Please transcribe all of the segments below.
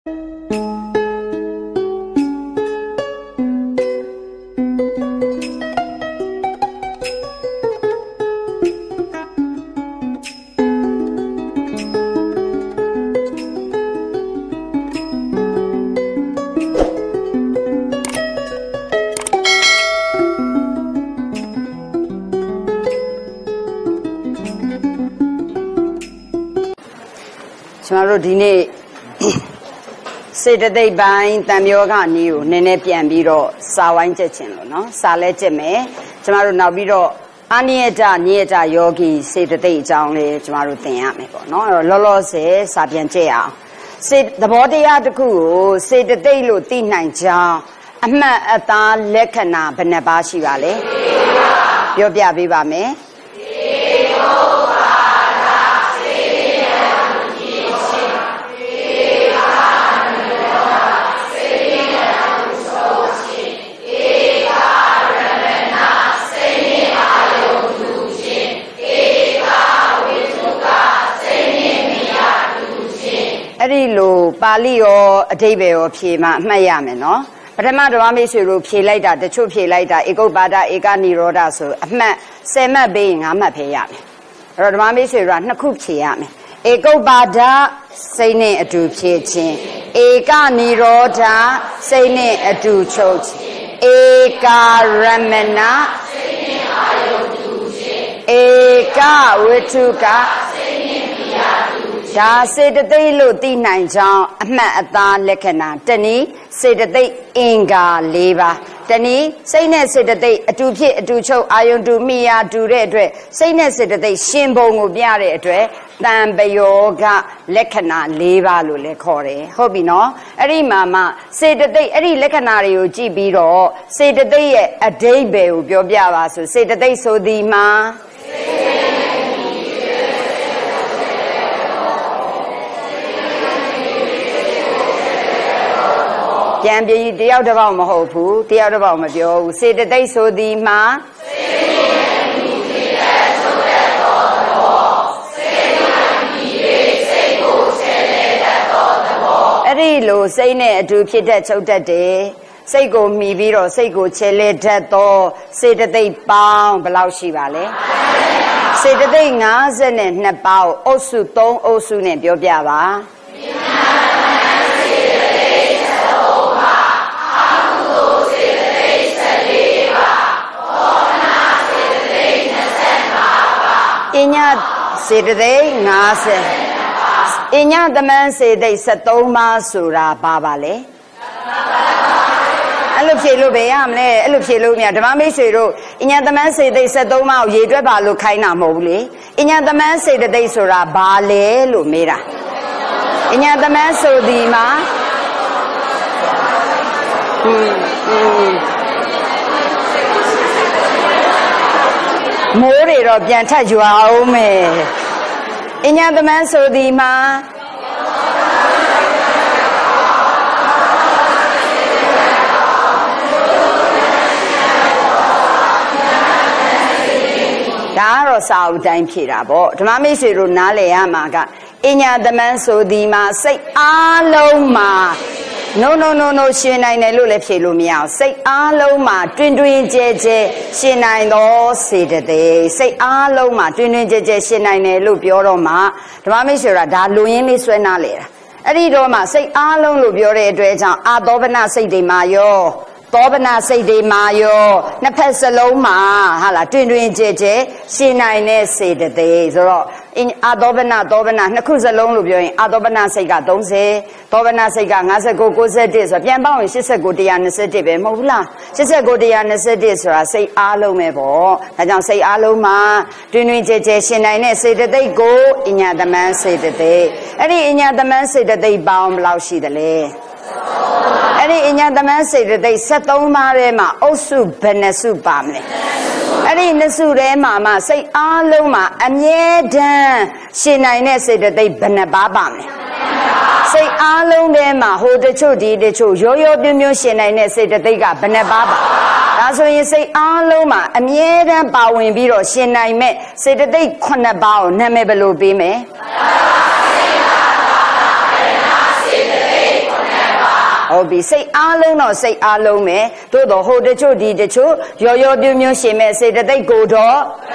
ကျွန်တော်တို့ဒီနေ့စေတသိက်ပိုင်းတန်ပြောကနီးကိုနည်းနည်းပြန်ပြီးတော့စာဝိုင်းချက်ခြင်းလို့နော်စာလဲချက်မယ်ကျွန်တော်တို့နောက်ပြီးတော့အာနိယတနိယတယောဂီစေတသိက်အကြောင်းလေးကျွန်တော်တို့သင်ရမယ်ပေါ့နော်အဲ့တော့လောလောဆယ်စာပြန်ကြည့်အောင်စေသဘောတရားတစ်ခုကိုစေတသိက်လို့သိနိုင်ကြောင်းအမှတ်အသားလက္ခဏာဘယ်နှပါရှိပါလဲပြောပြပေးပါမယ်အဲ့ဒီလိုပါဠိရောအဓိပ္ပာယ်ရောဖြေမှအမှတ်ရမယ်နော်ပထမဓမ္မမိတ်ဆွေတို့ဖြေလိုက်တာတချို့ဖြေလိုက်တာဧကုပ္ပါဒဧကနိရောဓဆိုအမှတ်10မှတ်ပေးရင်9မှတ်ပဲရမယ်အဲ့တော့ဓမ္မမိတ်ဆွေတို့က2ခုဖြေရမယ်ဧကုပ္ပါဒစိတ်နဲ့အတူဖြေခြင်းဧကနိရောဓစိတ်နဲ့အတူချုပ်ခြင်းဧကရမဏစိတ်နဲ့အာယုတူခြင်းဧကဝိတုကစိတ်နဲ့မိယာဒါစေတသိက်လို့သိနိုင်ကြောင်းအမှတ်အသားလက္ခဏာတနည်းစေတသိက်အင်္ဂါ၄ပါးတနည်းစိတ်နဲ့စေတသိက်အတူဖြစ်အတူချုပ်အာယုန်တူမိယာတူတဲ့အတွက်စိတ်နဲ့စေတသိက်ရှင်ဘုံကိုပြတဲ့အတွက်တန်ပယောဂလက္ခဏာ၄ပါးလို့လည်းခေါ်တယ်ဟုတ်ပြီနော်အဲ့ဒီမှာမှစေတသိက်အဲ့ဒီလက္ခဏာတွေကိုကြည့်ပြီးတော့စေတသိက်ရဲ့အဓိပ္ပာယ်ကိုပြောပြပါဆိုစေတသိက်ဆိုသည်မှာပြန်ပြီးတယောက်တစ်ပေါက်မဟုတ်ဘူးတယောက်တစ်ပေါက်မပြောဘူးစေတသိက်ဆိုသည်မှာအဲ့ဒီလိုစိတ်နဲ့အတူဖြစ်တတ်ချုပ်တတ်တယ်စိတ်ကိုမှီပြီးတော့စိတ်ကိုချဲလဲတတ်သောစေတသိက်ပေါင်းဘယ်လောက်ရှိပါလဲစေတသိက်52ပေါင်းအုပ်စု3အုပ်စုနဲ့ပြောပြပါအညစေတသိက်50အညသမန်းစေတသိက်73ပါးဆိုတာဘာပါလဲအဲ့လိုဖြေလို့ပဲရမလဲအဲ့လိုဖြေလို့မြတ်ဓမ္မမိတ်ဆွေတို့အညသမန်းစေတသိက်73ပါးကိုရေတွက်ပါလို့ခိုင်းတာမဟုတ်ဘူးလေအညသမန်းစေတသိက်ဆိုတာဘာလဲလို့မေးတာအညသမန်းဆိုဒီမှာမိုးတွေတော့ပြန်ထပ်ရွာအောင်မယ်အညာသမန်းဆိုသည်မှာဒါကတော့စာအုပ်တိုင်းဖြေတာပေါ့ဓမ္မမိတ်ဆွေတို့နားလည်ရမှာကအညာသမန်းဆိုသည်မှာစိတ်အားလုံးမှာ no ရှင်နိုင်တယ်လို့လည်းဖြေလို့မရအောင်စိတ်အားလုံးမှာတွင်တွင်ကြဲကြဲရှင်နိုင်သောစေတသိက်စိတ်အားလုံးမှာတွင်တွင်ကြဲကြဲရှင်နိုင်တယ်လို့ပြောတော့မှဓမ္မမိတ်ဆွေကဒါလူရင်းလေးဆွဲနာလေတာအဲ့ဒီတော့မှစိတ်အားလုံးလို့ပြောတဲ့အတွက်ကြောင့်အာသောပနစိတ်တွေမှာရောသောပနစိတ်တွေမှာရောနှစ်ဖက်စလုံးမှာဟာလားတွင်တွင်ကြဲကြဲရှင်နိုင်တဲ့စေတသိက်ဆိုတော့အာသောပနသောပနနှစ်ခုစလုံးလို့ပြောရင်အာသောပနစိတ်က30သောပနစိတ်က59 91ဆိုပြန်ပေါင်းရင်89 121ပဲမဟုတ်ဘူးလား89 121ဆိုတာစိတ်အားလုံးပဲပေါ့ဒါကြောင့်စိတ်အားလုံးမှာတွင်တွင်ကြဲကြဲရှင်နိုင်တဲ့စေတသိက်ကိုအညာသမန်းစေတသိက်အဲ့ဒီအညာသမန်းစေတသိက်ပေါင်းဘယ်လောက်ရှိသလဲအဲ့ဒီအညာသမန်းစေတသိက်73ပါးထဲမှာအုပ်စုဘယ်နှစုပါမလဲအဲ့ဒီနှစ်စုထဲမှာမှစိတ်အားလုံးမှာအမြဲတမ်းရှင်နိုင်တဲ့စေတသိက်ဘယ်နှပါးပါမလဲစိတ်အားလုံးထဲမှာဟိုတချို့ဒီတချို့ရိုးရိုးပြင်းပြင်းရှင်နိုင်တဲ့စေတသိက်ကဘယ်နှပါးပါဒါဆိုရင်စိတ်အားလုံးမှာအမြဲတမ်းပါဝင်ပြီးတော့ရှင်နိုင်မဲ့စေတသိက်9ပါးကိုနာမည်ဘယ်လိုပေးမလဲစေတသိက်ဟုတ်ပြီစိတ်အားလုံးတော့စိတ်အားလုံးပဲသို့တော့ဟိုတချို့ဒီတချို့ရောရောပြွပြွရှင်မဲ့စေတသိက်ကိုတော့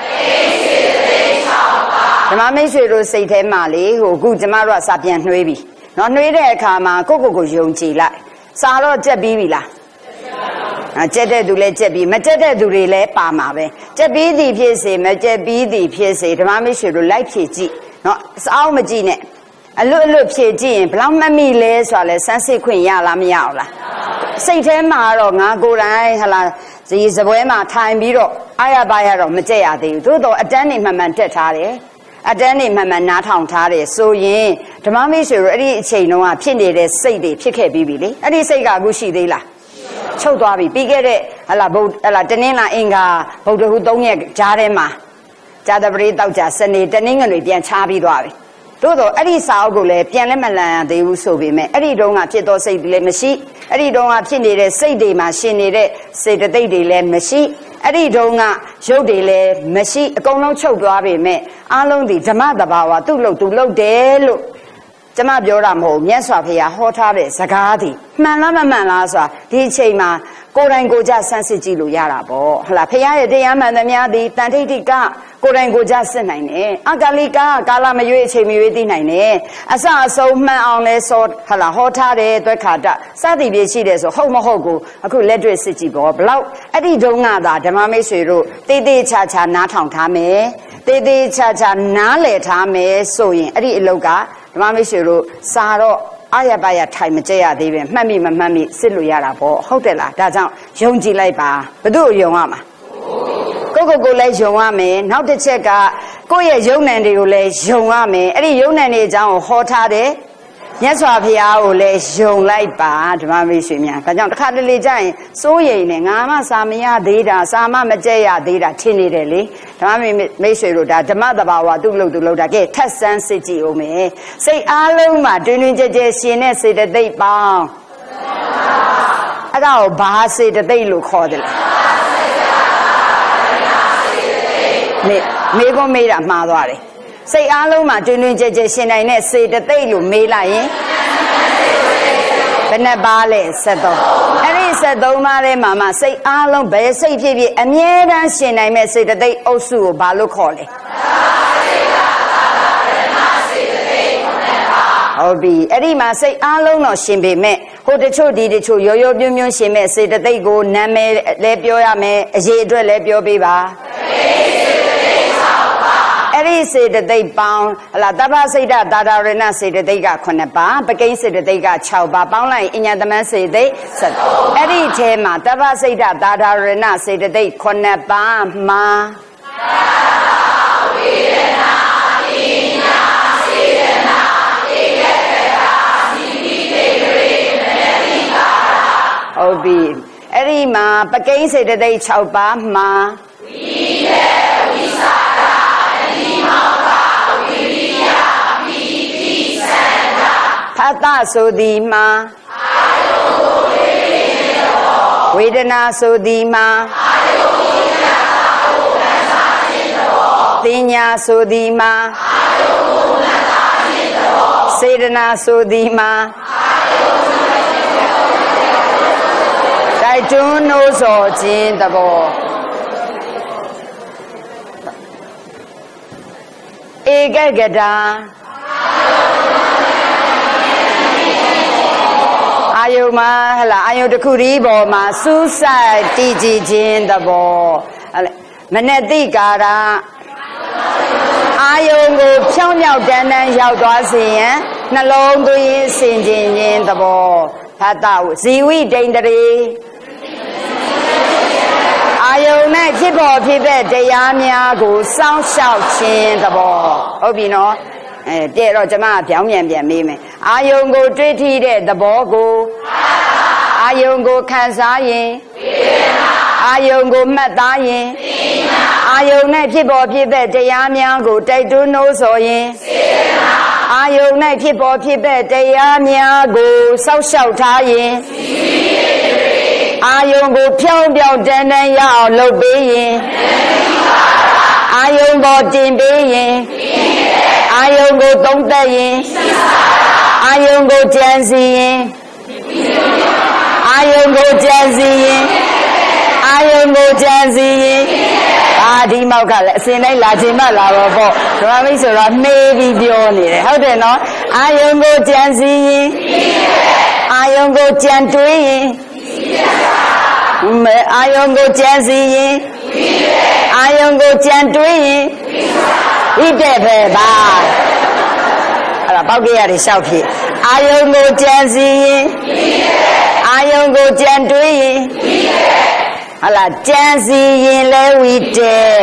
ဓမ္မမိတ်ဆွေတို့စိတ်ထဲမှာလေဟိုအခုကျမတို့ကစာပြန်နှွေးပြီနော်နှွေးတဲ့အခါမှာကိုယုံကြည်လိုက်စာတော့ကြက်ပြီးပြီလားကြက်တဲ့သူလည်းကြက်ပြီးမကြက်တဲ့သူတွေလည်းပါမှာပဲကြက်ပြီးသည်ဖြစ်စေမကြက်ပြီးသည်ဖြစ်စေဓမ္မမိတ်ဆွေတို့လိုက်ဖြည့်ကြည့်နော်စောင်းမကြည့်နဲ့အလွတ်ဖြည့်ကြည့်ရင်ဘလောက်မမိလဲဆိုတာလဲစမ်းစစ်ခွင့်ရလားမရအောင်လားစိတ်ထဲမှာတော့ငါကိုယ်တိုင်ဟလာဒီစပွဲမှာထိုင်ပြီးတော့အားရပါရတော့မကြက်ရသေးဘူးသို့တော့အတန်းနေမှန်မှန်တက်ထားတယ်အတန်းနေမှန်မှန်နားထောင်ထားတယ်ဆိုရင်ဓမ္မမိတ်ဆွေတို့အဲ့ဒီအချိန်တုန်းကဖြစ်နေတဲ့စိတ်တွေဖြစ်ခဲ့ပြီးပြီလေအဲ့ဒီစိတ်ကအခုရှိသေးလားချုပ်သွားပြီပြီးခဲ့တဲ့ဟလာတနင်္လာအင်္ဂါဗုဒ္ဓဟူ3ရက်ကြားထဲမှာဇာတပရိတောက်ကြစနေတနင်္ဂနွေပြန်ချပြီးသွားပြီသို့တော့အဲ့ဒီစာအုပ်ကိုလည်းပြန်လည်းမလန်ရသေးဘူးဆိုပေမဲ့အဲ့ဒီတုန်းကဖြစ်သောစိတ်တွေလည်းမရှိအဲ့ဒီတုန်းကဖြစ်နေတဲ့စိတ်တွေမှာရှင်နေတဲ့စေတသိက်တွေလည်းမရှိအဲ့ဒီတုန်းကရုပ်တွေလည်းမရှိအကုန်လုံးချုပ်သွားပေမဲ့အားလုံးဒီဓမ္မတဘာဝသူ့လို့တယ်လို့ကျမပြောတာမဟုတ်မြတ်စွာဘုရားဟောထားတဲ့စကားဒီမှန်လားမမှန်လားဆိုတာဒီအချိန်မှာကိုယ်တိုင်ကိုယ်ကြဆန်းစစ်ကြည့်လို့ရတာပေါ့ဟလာဘုရားရဲ့တရားမှန်သမျှဒီတန်ထိတ်တိကကိုယ်တိုင်ကိုယ်ကြစစ်နိုင်တယ်အကာလိကကာလမရွေးအချိန်မရွေးသိနိုင်တယ်အစအဆုံးမှန်အောင်လဲဆိုဟလာဟောထားတဲ့အတွက်ခါတစသည်ပြည့်ရှိတယ်ဆိုဟုတ်မဟုတ်ကိုအခုလက်တွေ့စစ်ကြည့်ပေါ့ဘလောက်အဲ့ဒီတုန်းကသာဓမ္မမိတ်ဆွေတို့တေးသေးချာချာနားထောင်ထားမယ်တေးသေးချာချာနားလည်ထားမယ်ဆိုရင်အဲ့ဒီအလုပ်ကဓမ္မမိတ်ဆွေတို့စာတော့အာရပါရထိုင်မကြရသေးပဲမှတ်မိမမှတ်မိစစ်လို့ရတာပေါ့ဟုတ်တယ်လားဒါကြောင့်ယုံကြည်လိုက်ပါဘု து ယုံရမှာကိုလည်းယုံရမယ်နောက်တစ်ချက်ကကိုယ့်ရဲ့ယုံနံတွေကိုလည်းယုံရမယ်အဲ့ဒီယုံနံတွေအကြောင်းကိုဟောထားတယ်မြတ်စွာဘုရားကိုလည်းယုံလိုက်ပါဓမ္မမိတ်ဆွေများဒါကြောင့်တစ်ခါတလေကြာရင်စိုးရိမ်နေငါမှစာမရသေးတာစာမမကြက်ရသေးတာထင်နေတယ်လေဓမ္မမိတ်ဆွေတို့ဒါဓမ္မတဘာဝသူ့လို့တာကဲထက်ဆန်းစစ်ကြည့်ဦးမယ်စိတ်အားလုံးမှာတွင်တွင်ကြဲကြဲရှင်တဲ့စေတသိက်ပေါင်းအဲ့ဒါကိုဘာစေတသိက်လို့ခေါ်တယ်လဲမေကွန်မေးတာမှားသွားတယ်စိတ်အားလုံးမှာတွင်တွင်ကြဲကြဲရှင်နိုင်တဲ့စေတသိက်လို့မေးလိုက်ရင်ဘယ်နှပါလဲ73အဲ့ဒီ73ပါးထဲမှာစိတ်အားလုံးဘယ်စိတ်ဖြစ်ဖြစ်အမြဲတမ်းရှင်နိုင်မဲ့စေတသိက်အုပ်စုကိုဘာလို့ခေါ်လဲဟုတ်ပြီအဲ့ဒီမှာစိတ်အားလုံးတော့ရှင်ပေမဲ့ဟိုတချို့ဒီတချို့ရောပြွန်းရှင်မဲ့စေတသိက်ကိုနာမည်လည်းပြောရမယ်အရေးအတွက်လည်းပြောပေးပါအဲ့ဒီစေတသိက်ပေါင်းဟလာတပ္ပစိတ်တာတာရဏစေတသိက်က9ပါးပကိန်းစေတသိက်က6ပါးပေါင်းလိုက်အညတမန်စေတသိက်73အဲ့ဒီထဲမှာတပ္ပစိတ်တာတာရဏစေတသိက်9ပါးမှာဝေဒနာပညာစေတနာဧကတရာစီတိတေရေမနတိကာဟုတ်ပြီအဲ့ဒီမှာပကိန်းစေတသိက်6ပါးမှာဝိသေဝိသဖတ်တာဆိုသည်မှာဝေဒနာဆိုသည်မှာသိညာဆိုသည်မှာစေတနာဆိုသည်မှာတိုက်တွန်းနှိုးဆော်ခြင်းသဘောဧကဂတာအာယုမှာဟလာအာယုတစ်ခုဒီပေါ်မှာစူးစိုက်တည်ကြည်ခြင်းသဘောမနတိကာရအာယုကိုဖြောင်းမြောက်တန်းတန်းရောက်သွားစေရန်နှလုံးသွင်းစင်ကြင်ခြင်းသဘောဖတ်တာဇီဝိဒိန္ဒရေအာယုနဲ့ဖြစ်ပေါ်ဖြစ်တဲ့တရားများကိုစောင့်ရှောက်ခြင်းသဘောဟုတ်ပြီနော်ပြည့်တော့ကျမပြောင်းပြန်မေးမယ်အာယုံကိုတွေးထီးတဲ့သဘောကိုအာယုံကိုခံစားရင်အာယုံကိုမှတ်သားရင်အာယုံနဲ့ဖြစ်ပေါ်ဖြစ်တဲ့တရားများကိုတိုက်တွန်းနှိုးဆော်ရင်အာယုံနဲ့ဖြစ်ပေါ်ဖြစ်တဲ့တရားများကိုစောင့်ရှောက်ထားရင်အာယုံကိုဖြောင်းပြောင်းတန်းတန်းရအောင်လုပ်ပေးရင်အာယုံပေါ်တင်ပေးရင်အာယုံကိုသုံးသက်ရင်အာယုံကိုကြံစီရင်ယုံကိုကြံစီရင်အာယုံကိုကြံစီရင်ဒီမောက်ကလည်းအစင်တိုင်းလာချိန်မှလာတော့ပေါ့ဓမ္မမိတ်ဆိုတော့နှေးပြီးပြောနေတယ်ဟုတ်တယ်နော်အာယုံကိုကြံစီရင်အာယုံကိုကြံတွေးရင်အာယုံကိုကြံစီရင်အာယုံကိုကြံတွေးရင်ဝိတက်ပဲပါအဲ့ဒါပေါက်ကြရတွေလျှောက်ဖြစ်အာယုံကိုကြံစီရင်အာယုံကိုကြံတွေးရင်ဟလာကြံစီရင်လဲဝိတက်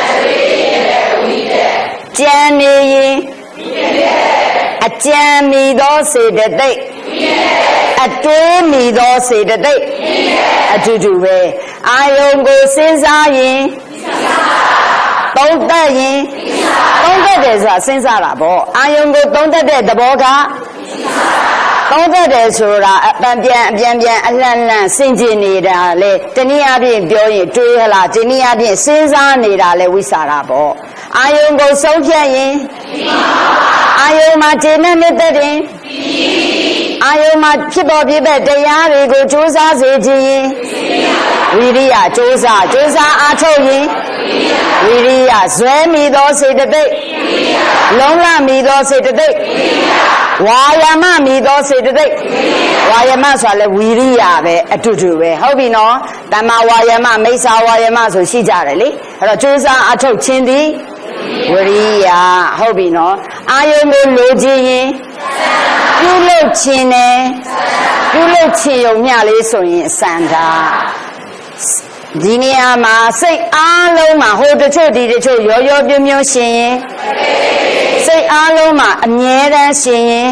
ကြံနေရင်အကြံမိသောစေတသိက်အတွေးမိသောစေတသိက်အတူတူပဲအာယုံကိုစဉ်းစားရင်သုံးသပ်ရင်သုံးသပ်တယ်ဆိုတာစဉ်းစားတာပေါ့အာယုံကိုသုံးသပ်တဲ့သဘောကသုံးသပ်တယ်ဆိုတာအပြန်အလှန်ဆင်ခြင်နေတာလေတနည်းအားဖြင့်ပြောရင်တွေးဟလားတနည်းအားဖြင့်စဉ်းစားနေတာလေဝိစာရပေါ့အာယုံကိုဆုံးဖြတ်ရင်အာယုံမှာခြေနဲ့မြတ်တဲ့အာယုံမှာဖြစ်ပေါ်ပြတဲ့တရားတွေကိုကြိုးစားစေခြင်းဝိရိယကြိုးစားအားထုတ်ရင်ဝိရိယဇွဲမိသောစေတသိက်လုံးလမိသောစေတသိက်ဝါယာမမိသောစေတသိက်ဝါယာမဆိုတာလဲဝိရိယပဲအတူတူပဲဟုတ်ပြီနော်တမ္မာဝါယာမမိစ္ဆာဝါယာမဆိုရှိကြတယ်လေအဲ့တော့ကြိုးစားအားထုတ်ခြင်းသည်ဝိရိယဟုတ်ပြီနော်အာယုံကိုလိုချင်ရင်ပြုလုပ်ခြင်းနဲ့ပြုလုပ်ခြင်းရုံမျှလေးဆိုရင်စန္ဒာဒီနေရာမှာစိတ်အားလုံးမှာဟိုတချို့ဒီတချို့ရောပြုံးရှင်ရင်စိတ်အားလုံးမှာအမြဲတမ်းရှင်ရင်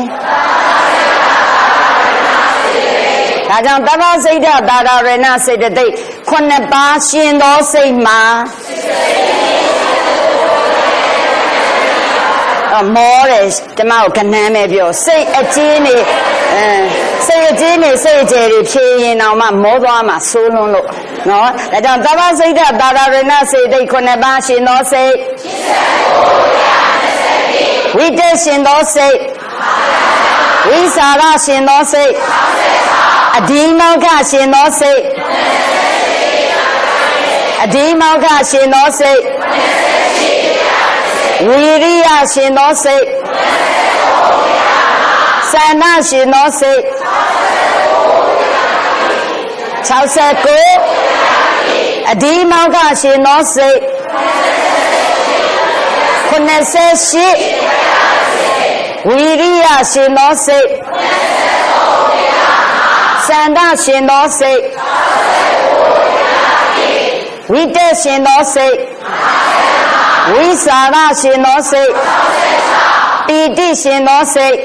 ဒါကြောင့်တပ္ပစိတ်ဓာတာရဏစေတသိက်9ပါးရှင်သောစိတ်မှာမောတယ်ဓမ္မကိုကဏ္ဍမဲ့ပြောစိတ်အကျဉ်းနေစိတ်အကျဉ်းနေစိတ်အကျယ်တွေဖြေရင်တော့မှမောသွားမှဆိုးလွန်းလို့နော်ဒါကြောင့်တပ္ပစိတ်ဓာတာရဏစေတသိက်9ပါးရှင်သောစိတ်ဝိတက်ရှင်သောစိတ်ဝိစာရရှင်သောစိတ်အဒီမောက္ခရှင်သောစိတ်အဒီမောက္ခရှင်သောစိတ်ဝိရိယရှင်သောစိတ်စန္ဒရှင်သောစိတ်69အဒီမောက္ခရှင်သောစိတ်98ဝိရိယရှင်သောစိတ်စန္ဒရှင်သောစိတ်ဝိတက်ရှင်သောစိတ်ဝိစာရရှင်သောစိတ်ပီတိရှင်သောစိတ်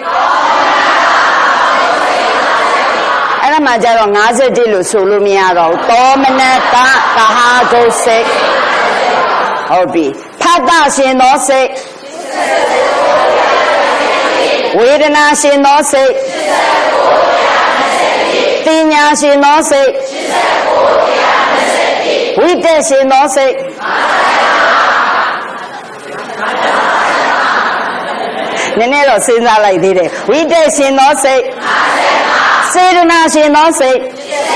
အဲ့ဒါမှကျတော့51လို့ဆိုလို့မရတော့ဘူးသောမနတကဟာဂုစိတ်ဟုတ်ပြီဖတ်တရှင်သောစိတ်ဝေဒနာရှင်သောစိတ်တင်ညာရှင်သောစိတ်ဝိတက်ရှင်သောစိတ်နည်းနည်းတော့စဉ်းစားလိုက်သေးတယ်ဝိတက်ရှင်သောစိတ်စေတနာရှင်သောစိတ်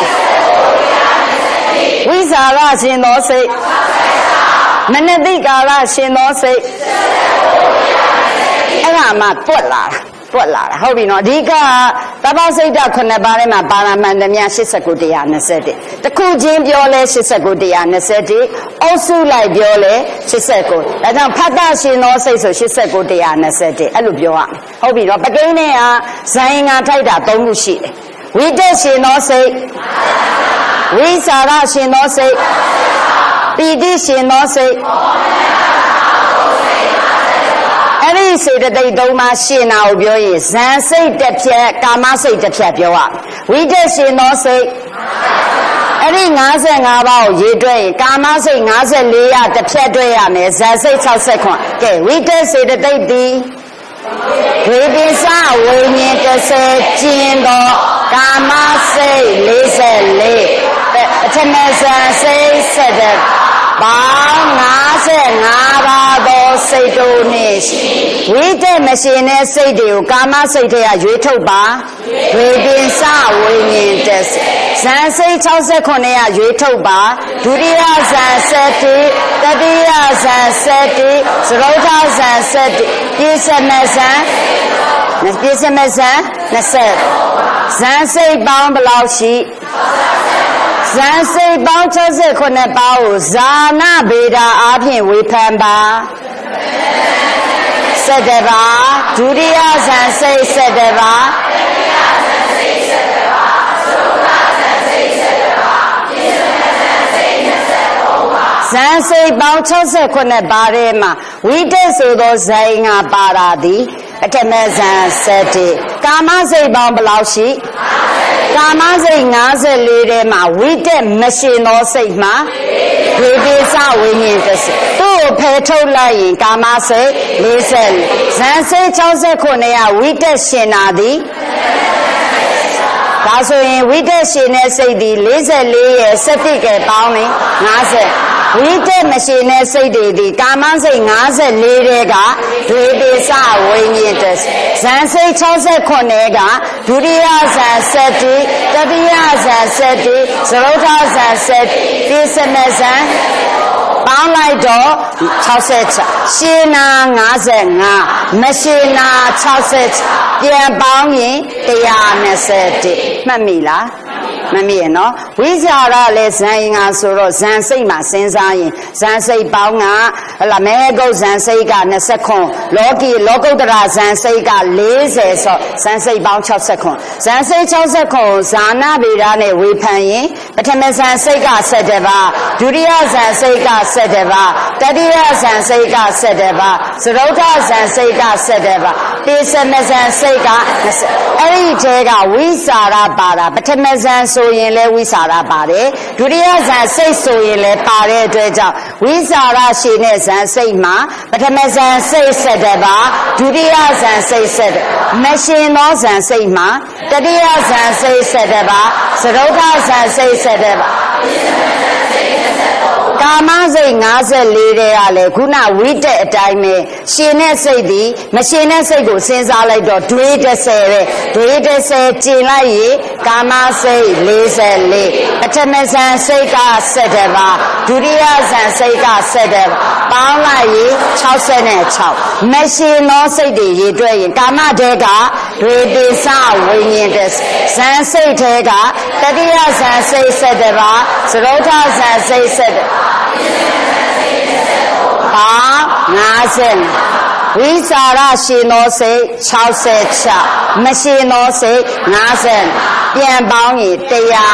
ဝိစာရရှင်သောစိတ်မနတိကာလရှင်သောစိတ်အဲ့ဒါမှတွက်လာတာဟုတ်ပြီနော်အဓိကတပ္ပစိတ်ဓာတ်9ပါးထဲမှာပါရမန္တမြ89 121တခုချင်းပြောလဲ89 121အုပ်စုလိုက်ပြောလဲ89ဒါကြောင့်ဖတ်တရှင်သောစိတ်ဆို89 121အဲ့လိုပြောရမယ်ဟုတ်ပြီနော်ပကိန်းနဲ့ကဇိုင်းငါထိုက်တာ3ခုရှိတယ်ဝိတက်ရှင်သောစိတ်ဝိစာရရှင်သောစိတ်ပီတိရှင်သောစိတ်အဲ့ဒီစေတသိက်3ပါးရှင်နာကိုပြောရင်ဇန်စိတ်တစ်ဖြတ်ကာမစိတ်တစ်ဖြတ်ပြောရဝိတက်ရှင်သောစိတ်အဲ့ဒီ55ပါးကိုရေးတွက်ရင်ကာမစိတ်54ရတစ်ဖြတ်တွက်ရမယ်ဇန်စိတ်69ကဲဝိတက်စေတသိက်သည်ဝိပစ္စဝိညာဉ်30ကျင်းသောကာမစိတ်44ပထမဇန်စိတ်7ပေါင်း55ပါးသောစိတ်တို့နှင့်ဝိတက်မရှင်တဲ့စိတ်တွေကိုကာမစိတ်တွေကရွေးထုတ်ပါဝိပစ္စဝိညာဉ်ဇန်စိတ်69ရရွေးထုတ်ပါဒုတိယဇန်7တတိယဇန်7သရုတ်ထဇန်7ပြည့်စမဇန်20ဇန်စိတ်ပေါင်းဘယ်လောက်ရှိဇန်စိတ်ပေါင်း69ပေါင်းကိုဇာနာဗေဒအားဖြင့်ဝေဖန်ပါ7ပါဒုတိယဇန်စိတ်7ပါဇန်စိတ်ပေါင်း69ပါးထဲမှာဝိတက်ဆိုသောဇိုင်းကပါတာသည်ပထမဇန်7ကာမစိတ်ပေါင်းဘယ်လောက်ရှိကာမစိတ်54ထဲမှာဝိတက်မရှင်သောစိတ်မှာဝိသေသဝိညာဉ်တစ်စိတ်သူ့ကိုဖယ်ထုတ်လိုက်ရင်ကာမစိတ်40ဇန်စိတ်69ကဝိတက်ရှင်တာသည်ဒါဆိုရင်ဝိတက်ရှင်တဲ့စိတ်ဒီ44ရဲ့7ကပေါင်းရင်50ဝိတက်မရှိတဲ့စိတ်တွေဒီကာမစိတ်54တဲ့ကဒွေပိစဝိညာဉ်တစ်ဇန်စိတ်69ကဒုတိယဇန်7တတိယဇန်7သရုတ်ထဇန်7ပြည့်စမဇန်ပေါင်းလိုက်တော့66ရှင်နာ55မရှိနာ66ပြန်ပေါင်းရင်121မှတ်မိလားမမြင်နော်ဝိဇာရလည်းဇန်ငါဆိုတော့ဇန်စိတ်မှာစဉ်းစားရင်ဇန်စိတ်ပေါင်းကဟလာမဲကုတ်ဇန်စိတ်က29လောကုတ္တရာဇန်စိတ်က40ဆိုဇန်စိတ်ပေါင်း69ဇန်စိတ်69ဇာနာဗေဒနဲ့ဝေဖန်ရင်ပထမဇန်စိတ်က7ပါဒုတိယဇန်စိတ်က7ပါတတိယဇန်စိတ်က7ပါသရုတ်ထဇန်စိတ်က7ပါပိစမဇန်စိတ်က20အဲ့ဒီထဲကဝိစာရပါတာပထမဇန်ဆိုရင်လည်းဝိစာရပါတယ်ဒုတိယဇန်စိတ်ဆိုရင်လည်းပါတဲ့အတွက်ကြောင့်ဝိစာရရှိတဲ့ဇန်စိတ်မှာပထမဇန်စိတ်7ပါဒုတိယဇန်စိတ်7မရှင်သောဇန်စိတ်မှာတတိယဇန်စိတ်7ပါသရုတ်ထဇန်စိတ်7ပါကာမစိတ်54တဲ့ကလည်းခုနဝိတက်အတိုင်းပဲရှင်တဲ့စိတ်ဒီမရှင်တဲ့စိတ်ကိုစဉ်းစားလိုက်တော့ဒွေ30ပဲဒွေ30ကျင်လိုက်ရေကာမစိတ်44ပထမဇန်စိတ်က7ပါဒုတိယဇန်စိတ်က7ပါပေါင်းလိုက်ရေ66မရှင်သောစိတ်တွေရေတွက်ရင်ကာမတဲကဒွေပိစဝိညာဉ်တဲ့ဇန်စိတ်ထဲကတတိယဇန်စိတ်7ပါသရုတ်ထဇန်စိတ်7ပါ50ဝိစာရရှင်သောစိတ်66မရှင်သောစိတ်50ပြန်ပေါင်းရင်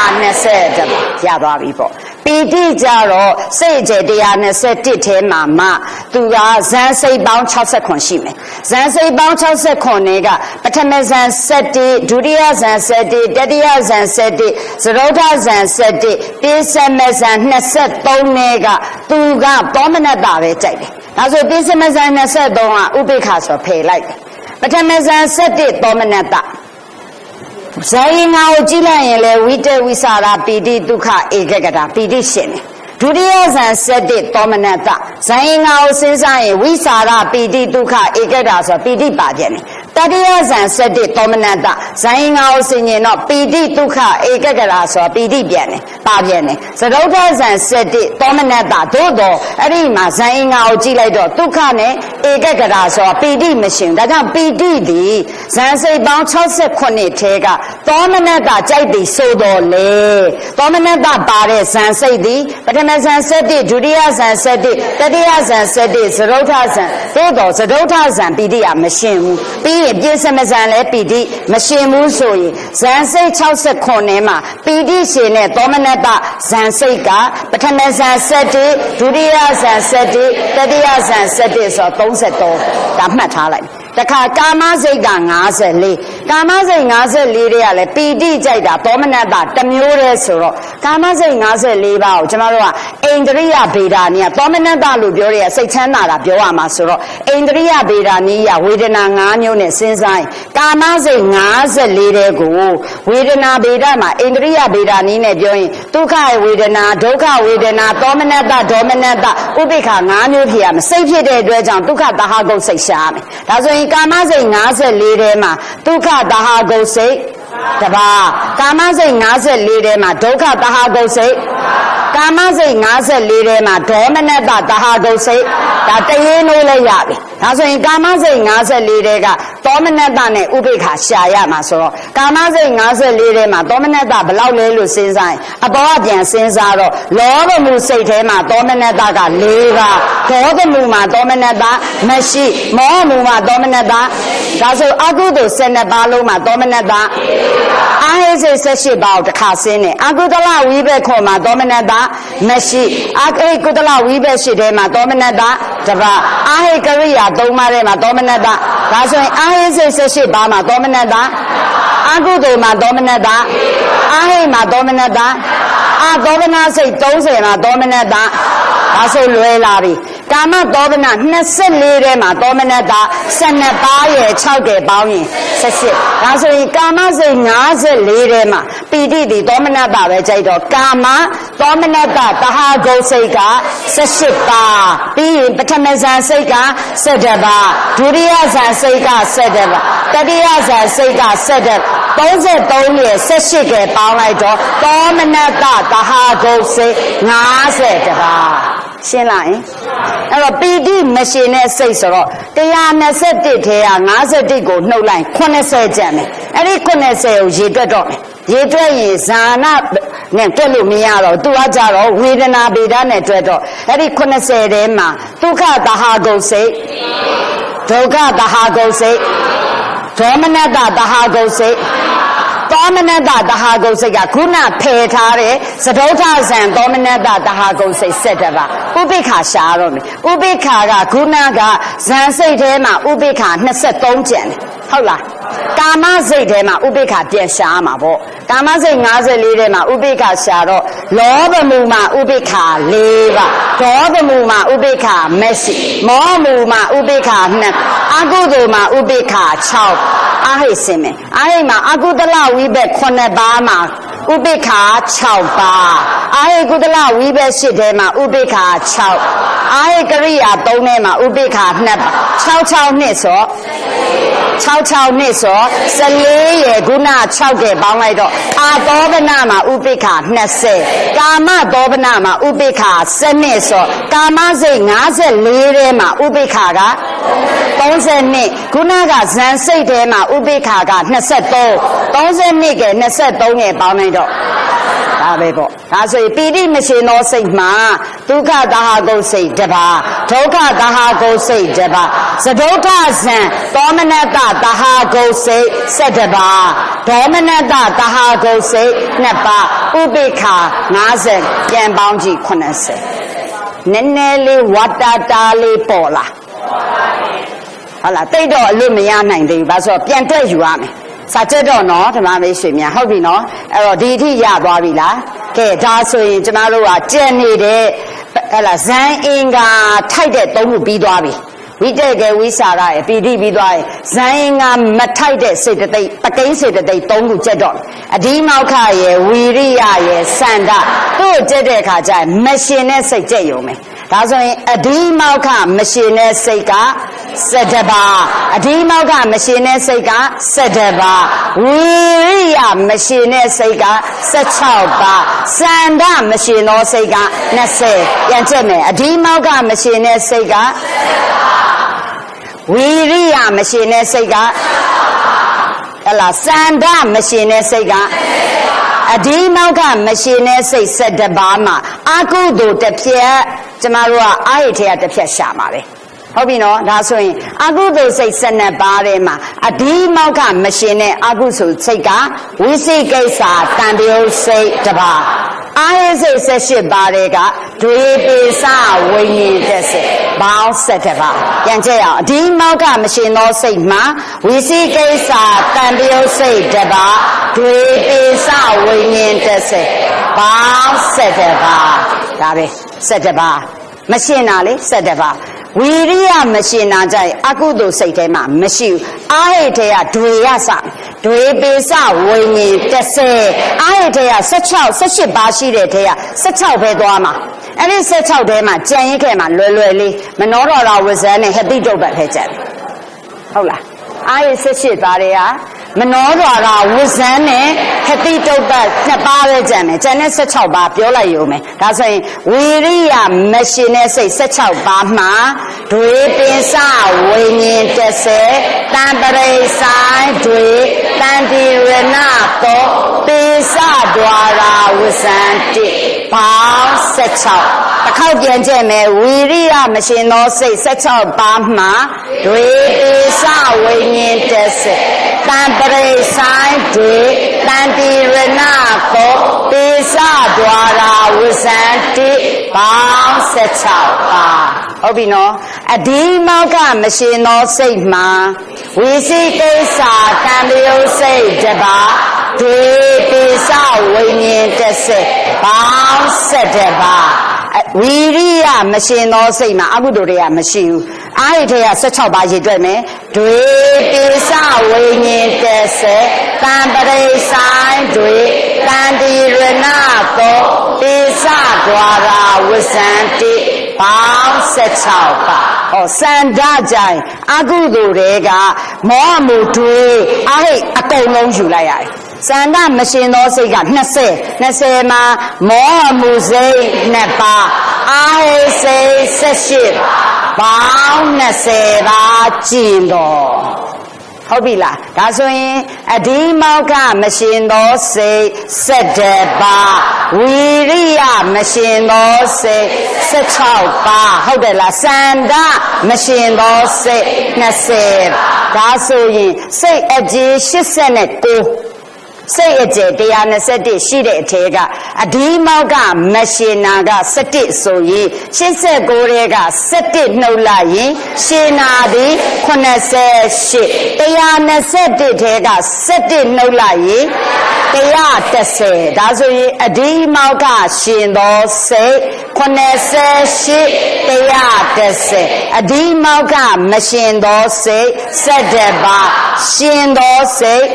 120ရသွားပြီပေါ့ပီတိကြတော့စိတ်ကျေ121ထဲမှာမှသူကဇန်စိတ်ပေါင်း69ရှိမယ်ဇန်စိတ်ပေါင်း69ကပထမဇန်7ဒုတိယဇန်7တတိယဇန်7သရုတ်ထဇန်7ပိစမဇန်23နဲ့ကသူကသောမနတပဲကြိုက်တယ်ဒါဆိုပိစမဇန်23ကဥပိ္ပခဆိုဖယ်လိုက်တယ်ပထမဇန်7သောမနတဇာယင်ငါကိုကြည့်လိုက်ရင်လေဝိတဝိစာရပီတိဒုက္ခဧကဂတာပီတိရှင်တယ်ဒုတိယဇန်7သောမနတဇာယင်ငါကိုစဉ်းစားရင်ဝိစာရပီတိဒုက္ခဧကဂတာဆိုပီတိပါပြန်တယ်တတိယဇန်7သောမနတဇာယင်ငါကိုစဉ်းရင်တော့ပီတိဒုက္ခဧကဂတာဆိုပီတိပြန်တယ်ပါပြန်တယ်သရုတ်ထဇန်7သောမနတသို့တော့အဲ့ဒီမှာဇာယင်ငါကိုကြည့်လိုက်တော့ဒုက္ခနဲ့ဧကဂတာဆိုပီတိမရှိဘူးဒါကြောင့်ပီတိဒီဇန်စိတ်ပေါင်း68ထဲကသောမနတကြိုက်သည်ဆိုတော့လေသောမနတပါတဲ့ဇန်စိတ်သည်ပထမဇန်7ဒုတိယဇန်7တတိယဇန်7သရုတ်ထဇန်သို့တော့သရုတ်ထဇန်ပီတိကမရှင်ဘူးပြီးရင်ပြည့်စမဇန်လည်းပီတိမရှင်ဘူးဆိုရင်ဇန်စိတ်69မှာပီတိရှင်တဲ့သောမနတဇန်စိတ်ကပထမဇန်7ဒုတိယဇန်7တတိယဇန်7ဆို33ဒါမှတ်ထားလိုက်တခါကာမစိတ်က54ကာမစိတ်54တွေကလည်းပီတိကြိုက်တာသောမနတတစ်မျိုးတည်းဆိုတော့ကာမစိတ်54ပါးကိုကျွန်တော်တို့ကအိန္ဒြိယဗေဒာနိယသောမနတလို့ပြောရစိတ်ချမ်းသာတာပြောရမှာဆိုတော့အိန္ဒြိယဗေဒာနိယဝေဒနာ5မျိုးနဲ့စဉ်းစားရင်ကာမစိတ်54တဲ့ကိုဝေဒနာဗေဒမှာအိန္ဒြိယဗေဒာနိနဲ့ပြောရင်ဒုက္ခဝေဒနာဒုက္ခဝေဒနာသောမနတဒေါမနတဥပိ္ပခ5မျိုးဖြစ်ရမယ်စိတ်ဖြစ်တဲ့အတွက်ကြောင့်ဒုက္ခတဟကုတ်စိတ်ရှားမယ်ဒါဆိုရင်ကာမစိတ်54ထဲမှာဒုက္ခတဟကုတ်စိတ်တပါကာမစိတ်54ထဲမှာဒုက္ခတဟာဂုတ်စိတ်ကာမစိတ်54ထဲမှာဒေါမနတတဟာဂုတ်စိတ်ဒါတရေလို့လည်းရပြီဒါဆိုရင်ကာမစိတ်54ထဲကဒေါမနတနဲ့ဥပိ္ပခာရှာရမှာဆိုတော့ကာမစိတ်54ထဲမှာဒေါမနတဘယ်လောက်လဲလို့စဉ်းစားရင်အပေါ်အပြန်စဉ်းစားတော့လောဘမှုစိတ်ထဲမှာဒေါမနတက4ပါးဒေါသမှုမှာဒေါမနတမရှိမောဟမှုမှာဒေါမနတဒါဆိုအကုသိုလ်12ပါးလုံးမှာဒေါမနတအာဟိစိတ်18ပါးကိုတစ်ခါဆင်းတယ်အကုသလဝိဘက်ခေါ်မှာဒေါမနတမရှိအာဟိကုသလဝိဘက်ရှိထဲမှာဒေါမနတတပါအာဟိကရိယာ3ပါးထဲမှာဒေါမနတဒါဆိုရင်အာဟိစိတ်18ပါးမှာဒေါမနတအကုသိုလ်မှာဒေါမနတအာဟိမှာဒေါမနတအာဒေါမနစိတ်30မှာဒေါမနတဒါဆိုလွယ်လာပြီကာမဒေါမန24ထဲမှာဒေါမနတ12ပါးရဲ့6ကပေါင်းရင်18ဒါဆိုရင်ကာမစိတ်54ထဲမှာပီတိဒီဒေါမနတပဲကြိုက်တော့ကာမဒေါမနတတဟာဂုတ်စိတ်က18ပါးပြီးရင်ပထမဇန်စိတ်က17ပါးဒုတိယဇန်စိတ်က17ပါးတတိယဇန်စိတ်က17 33ရဲ့18ကပေါင်းလိုက်တော့ဒေါမနတတဟာဂုတ်စိတ်50ပါးရှင်းလားအဲ့တော့ပီတိမရှိတဲ့စိတ်ဆိုတော့121ထဲက51ကိုနှုတ်လိုက်80ကျန်မယ်အဲ့ဒီ80ကိုရေတွက်တော့မယ်ရေတွက်ရင်ဇာနာနဲ့တွက်လို့မရတော့သူကကြတော့ဝေဒနာဗေဒနဲ့တွက်တော့အဲ့ဒီ80ထဲမှာဒုက္ခတဟာဂုတ်စိတ်ဒုက္ခတဟာဂုတ်စိတ်ဒေါမနတတဟာဂုတ်စိတ်သောမနတတဟာဂုတ်စိတ်ကခုနဖယ်ထားတဲ့သဒုဋ္ဌဇံသောမနတတဟာဂုတ်စိတ်7ပါဥပိ္ပခာရှာတော့မယ်ဥပိ္ပခာကခုနကဇံစိတ်ထဲမှာဥပိ္ပခာ23ကျန်တယ်ဟုတ်လားကာမစိတ်ထဲမှာဥပိ္ပခာပြန်ရှာမှာပေါ့ကာမစိတ်54ထဲမှာဥပိ္ပခာရှာတော့လောဘမှုမှာဥပိ္ပခာ4ပါဒေါသမှုမှာဥပိ္ပခာမရှိမောဟမှုမှာဥပိ္ပခာ2အကုသိုလ်မှာဥပိ္ပခာ6အာဟိစင်မယ်အာဟိမှာအကုသလဝိဘက်9ပါးမှာဥပိ္ပခာ6ပါးအာဟိကုသလဝိဘက်8ထဲမှာဥပိ္ပခာ6အာဟိကရိယာ3ထဲမှာဥပိ္ပခာ2ပါ6နှစ်ဆို66နှစ်ဆို14ရဲ့ခုန6ကပေါင်းလိုက်တော့အာသောဗနာမှာဥပိ္ပခာ20ကာမသောဗနာမှာဥပိ္ပခာ7နှစ်ဆိုကာမစိတ်54ထဲမှာဥပိ္ပခာက30နှစ်ခုနကဇန်စိတ်ထဲမှာဥပိ္ပခာက23 32က23ရဲ့ပေါင်းလိုက်တော့ဒါပဲပေါ့ဒါဆိုရင်ပီတိမရှိသောစိတ်မှာဒုက္ခတဟာဂုတ်စိတ်တစ်ပါးဒုက္ခတဟာဂုတ်စိတ်တစ်ပါးသဒုဋ္ဌဇံသောမနတတဟာဂုတ်စိတ်7ပါးဒေါမနတတဟာဂုတ်စိတ်2ပါးဥပိ္ပခာ50ပြန်ပေါင်းကြည့်80နည်းနည်းလေးဝတ္တတာလေးပေါ်လာဟုတ်လားတိတ်တော့အလွတ်မရနိုင်သေးဘူးဘာဆိုတော့ပြန်တွက်ယူရမယ်စာချက်တော့နော်ဓမ္မမိတ်ဆွေများဟုတ်ပြီနော်အဲ့တော့ဒီအထိရသွားပြီလားကဲဒါဆိုရင်ကျမတို့ကကြံနေတဲ့ဟဲ့လားဇန်အင်္ဂါထိုက်တဲ့3ခုပြီးသွားပြီဝိတေကေဝိစာရရဲ့ပီတိပြီးသွားရင်ဇန်အင်္ဂါမထိုက်တဲ့စေတသိက်ပကိန်းစေတသိက်3ခုကျက်တော့အဒီမောက္ခရဲ့ဝီရိယရဲ့စန္ဒသူ့ကိုကျက်တဲ့အခါကျရင်မရှင်တဲ့စိတ်ကျက်ရုံပဲဒါဆိုရင်အဒီမောက္ခမရှင်တဲ့စိတ်က7ပါးအဒီမောက္ခမရှင်တဲ့စိတ်က7ပါးဝီရိယမရှင်တဲ့စိတ်က16ပါးစန္ဒမရှင်သောစိတ်က20ပြန်ချက်မယ်အဒီမောက္ခမရှင်တဲ့စိတ်ကဝီရိယမရှင်တဲ့စိတ်ကဟလာစန္ဒမရှင်တဲ့စိတ်ကအဒီမောက္ခမရှင်တဲ့စိတ်7ပါးမှာအကုသိုလ်တစ်ဖြက်ကျမတို့ကအာဟိထေယတစ်ဖြက်ရှာမှာပဲဟုတ်ပြီနော်ဒါဆိုရင်အကုသိုလ်စိတ်12ပါးထဲမှာအဒီမောက္ခမရှင်တဲ့အကုသိုလ်စိတ်ကဝိသိကိစ္စတန်တယုတ်စိတ်တစ်ပါးအာဟိစိတ်18ပါးတွေကဒွေပိစဝိညာဉ်တဲ့စိတ်ပေါင်း7ပါးပြန်ကြည့်အောင်အဒီမောက္ခမရှင်သောစိတ်မှာဝိသိကိစ္စတန်တယုတ်စိတ်တစ်ပါးဒွေပိစဝိညာဉ်တဲ့စိတ်ပေါင်း7ပါးဒါပဲ7ပါးမရှင်တာလေ7ပါးဝီရိယမရှင်နာကြရင်အကုသိုလ်စိတ်ထဲမှာမရှိဘူးအာဟိထဲကဒွေရစဒွေပိစဝိညာဉ်30အာဟိထဲက16 18ပါးရှိတဲ့ထဲက16ပဲသွားမှာအဲ့ဒီ16ထဲမှာကြံရင်ခဲမှာလွယ်လွယ်လေးမနောတော်ရာဝဇ္ဇန်နဲ့ဟတိတုပ္ပတ်ထဲကြံဟုတ်လားအာဟိ18သားတွေကမနောဓာကဝိဇန်နဲ့ဟတိတုတ်တနှစ်ပါးပဲကျန်တယ်ကျန်တဲ့16ပါးပြောလိုက်ရုံပဲဒါဆိုရင်ဝီရိယမရှင်တဲ့စိတ်16ပါးမှာဒွေပင်စဝိညာဉ်30တံပရိဆိုင်ဒွေတန်တိရဏတောပိစဒွာရာဝိဇန်တိပေါင်း16တစ်ခေါက်ပြန်ကြည့်မယ်ဝီရိယမရှင်သောစိတ်16ပါးမှာဒွေပိစဝိညာဉ်30တံပရိဆိုင်ဒွေတန်တိရဏတောပိစဒွာရာဝိဇန်တိပေါင်း16ပါးဟုတ်ပြီနော်အဒီမောကမရှင်သောစိတ်မှာဝိသိကိစ္စတံပယုတ်စိတ်တပါဒွေပိစဝိညာဉ်30ပေါင်း17ပါးဝီရိယမရှင်သောစိတ်မှာအကုသိုလ်တွေကမရှိဘူးအားရထဲက16ပါးရည်တွက်မယ်ဒွေပိစဝိညာဉ်30တံပရိဆိုင်ဒွေတန်တိရဏတောပိစဒွာရာဝိဇန်တိပေါင်း16ပါးဟောစန္ဒကြိုင်အကုသိုလ်တွေကမောဟမှုတွေအကုန်လုံးယူလိုက်ရတယ်စန္ဒမရှင်သောစိတ်က20မှာမောဟမှုစိတ်2ပါးအာဟိစိတ်18ပေါင်း20ပါးကျင့်တော်ဟုတ်ပြီလားဒါဆိုရင်အဒီမောကမရှင်သောစိတ်17ပါးဝီရိယမရှင်သောစိတ်16ပါးဟုတ်တယ်လားစန္ဒမရှင်သောစိတ်20ဒါဆိုရင်စိတ်အကျေ89စိတ်အကျယ်121ရှိတဲ့အထဲကအဒီမောကမရှင်နာက17ဆိုရင်89ထဲက17နှုတ်လိုက်ရင်ရှင်နာသည်88 121ထဲက17နှုတ်လိုက်ရင်130ဒါဆိုရင်အဒီမောကရှင်သောစိတ်88 130အဒီမောကမရှင်သောစိတ်17ပါးရှင်သောစိတ်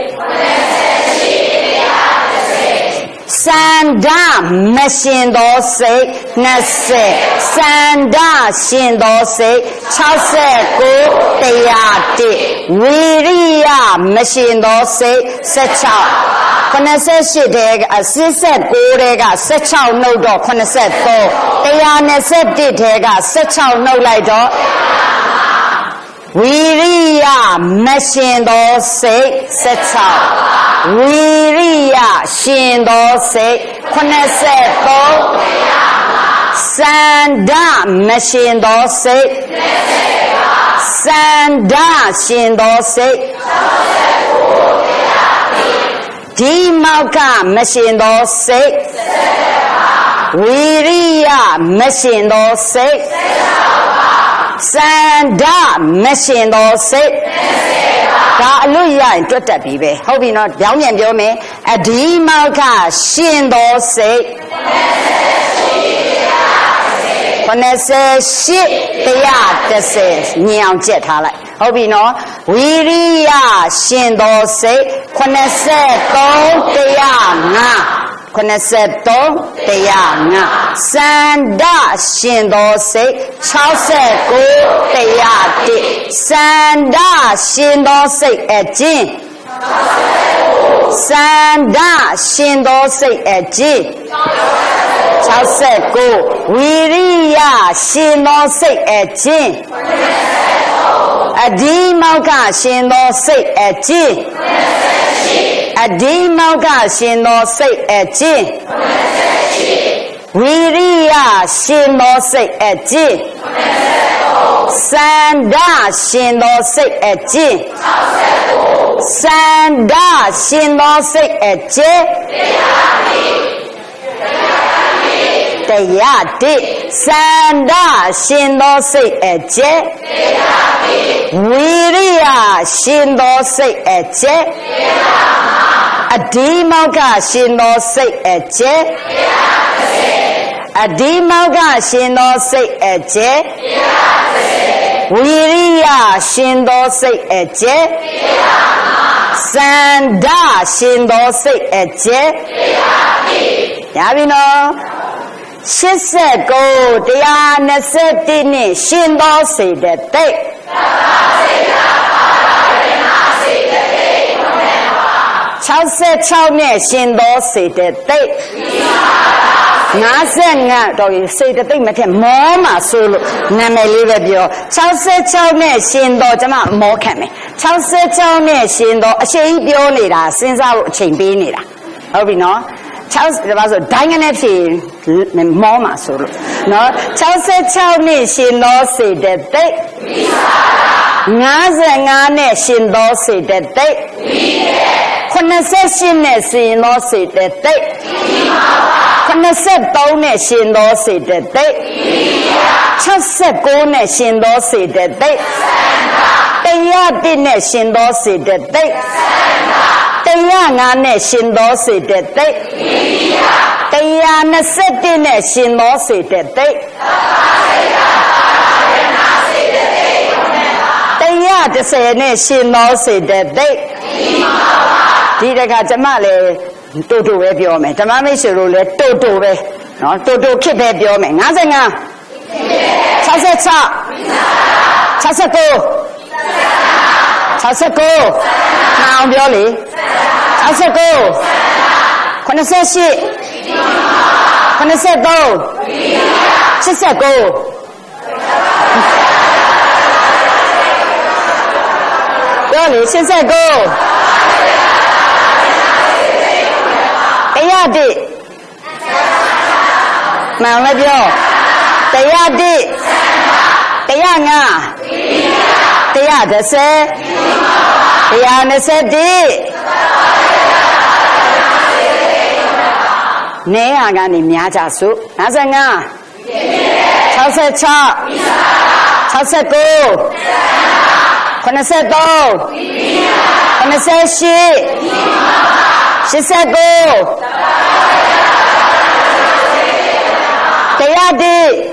စန္ဒမရှင်သောစိတ်20စန္ဒရှင်သောစိတ်69 101ဝီရိယမရှင်သောစိတ်16 88တဲက89တဲက16နှုတ်တော့83 121တဲက16နှုတ်လိုက်တော့ဝီရိယမရှင်သောစိတ်16ဝီရိယရှင်သောစိတ်83စန္ဒမရှင်သောစိတ်စန္ဒရှင်သောစိတ်ဒီမောကမရှင်သောစိတ်ဝီရိယမရှင်သောစိတ်စန္ဒမရှင်သောစိတ်ဒါအလို့ရရင်တွတ်တက်ပြီပဲဟုတ်ပြီနော်ကြောင်းပြန်ပြောမယ်အဒီမောကရှင်သောစိတ်88 130ညင်အောင်ကြက်ထားလိုက်ဟုတ်ပြီနော်ဝီရိယရှင်သောစိတ်83 105 83 105စန္ဒရှင်သောစိတ်69 101စန္ဒရှင်သောစိတ်အကျင့်စန္ဒရှင်သောစိတ်အကျင့်69ဝီရိယရှင်သောစိတ်အကျင့်အဒီမောကရှင်သောစိတ်အကျင့်အဒီမောကရှင်သောစိတ်အကျင့်ဝီရိယရှင်သောစိတ်အကျင့်စန္ဒရှင်သောစိတ်အကျင့်စန္ဒရှင်သောစိတ်အကျင့်တရားတိစန္ဒရှင်သောစိတ်အကျင့်ဝီရိယရှင်သောစိတ်အကျင့်အဒီမောကရှင်သောစိတ်အကျင့်အဒီမောကရှင်သောစိတ်အကျင့်ဝီရိယရှင်သောစိတ်အကျင့်စန္ဒရှင်သောစိတ်အကျင့်ရပြီနော်89 121နဲ့ရှင်သောစိတ်တဲ့ 66နဲ့ရှင်သောစေတသိက်55တော့စေတသိက်မထက်မောမှာဆိုလို့နာမည်လေးပဲပြော66နဲ့ရှင်သောကျွန်မမောခံမယ်66နဲ့ရှင်သောအရှိန်ပြောနေတာစဉ်းစားဖို့အချိန်ပေးနေတာဟုတ်ပြီနော်60ဒါပါဆိုဒိုင်းကနေဖြေမောမှာဆိုလို့နော်66နဲ့ရှင်သောစေတသိက်55နဲ့ရှင်သောစေတသိက်88နဲ့ရှင်သောစေတသိက်83နဲ့ရှင်သောစေတသိက်69နဲ့ရှင်သောစေတသိက်101နဲ့ရှင်သောစေတသိက်105နဲ့ရှင်သောစေတသိက်121နဲ့ရှင်သောစေတသိက်110နဲ့ရှင်သောစေတသိက်ဒီတခါကျမလည်းတိုးတိုးပဲပြောမယ်ဓမ္မမိတ်ဆွေတို့လည်းတိုးတိုးပဲနော်တိုးတိုးခစ်ပဲပြောမယ်55 66 69 69နောင်ပြောလေ69 88 83 89ပြောလေ89101မှန်မပြော101 105 110 121နဲဟာကနေများကြစို့55 66 69 83 88 89 101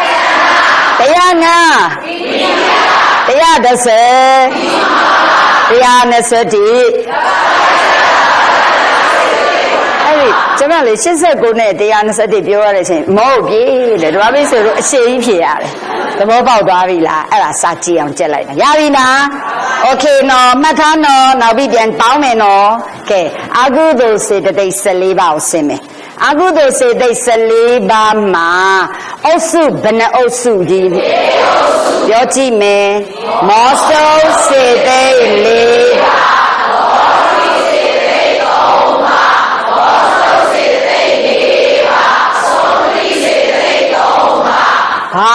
ကျွန်မလေ89နဲ့121ပြောရတဲ့အချိန်မဟုတ်ပြေတဲ့ဓမ္မပိဆိုလို့အရှိကြီးဖြေရတယ်သဘောပေါက်သွားပြီလားအဲ့ဒါစာကြည့်အောင်ကြက်လိုက်တာရပြီလားโอเคနော်မှတ်ထားနော်နောက်ပြီးပြန်ပေါင်းမယ်နော်ကဲအကုသိုလ်စေတသိက်14ပါးကိုဆင်မယ်အကုသိုလ်စေတသိက်14ပါးမှာအုပ်စုဘယ်နှအုပ်စုကြီးပြောကြည့်မယ်မောစုစေတသိက်4ပါးဟာ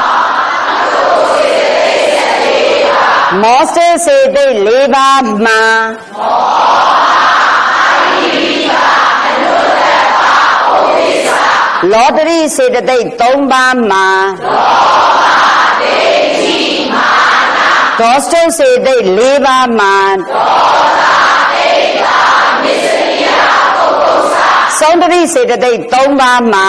မောစတစေတိတ်4ပါးမှာလောတရီစေတသိက်3ပါးမှာဒေါစတုစေတိတ်4ပါးမှာသုံးတရီစေတသိက်3ပါးမှာ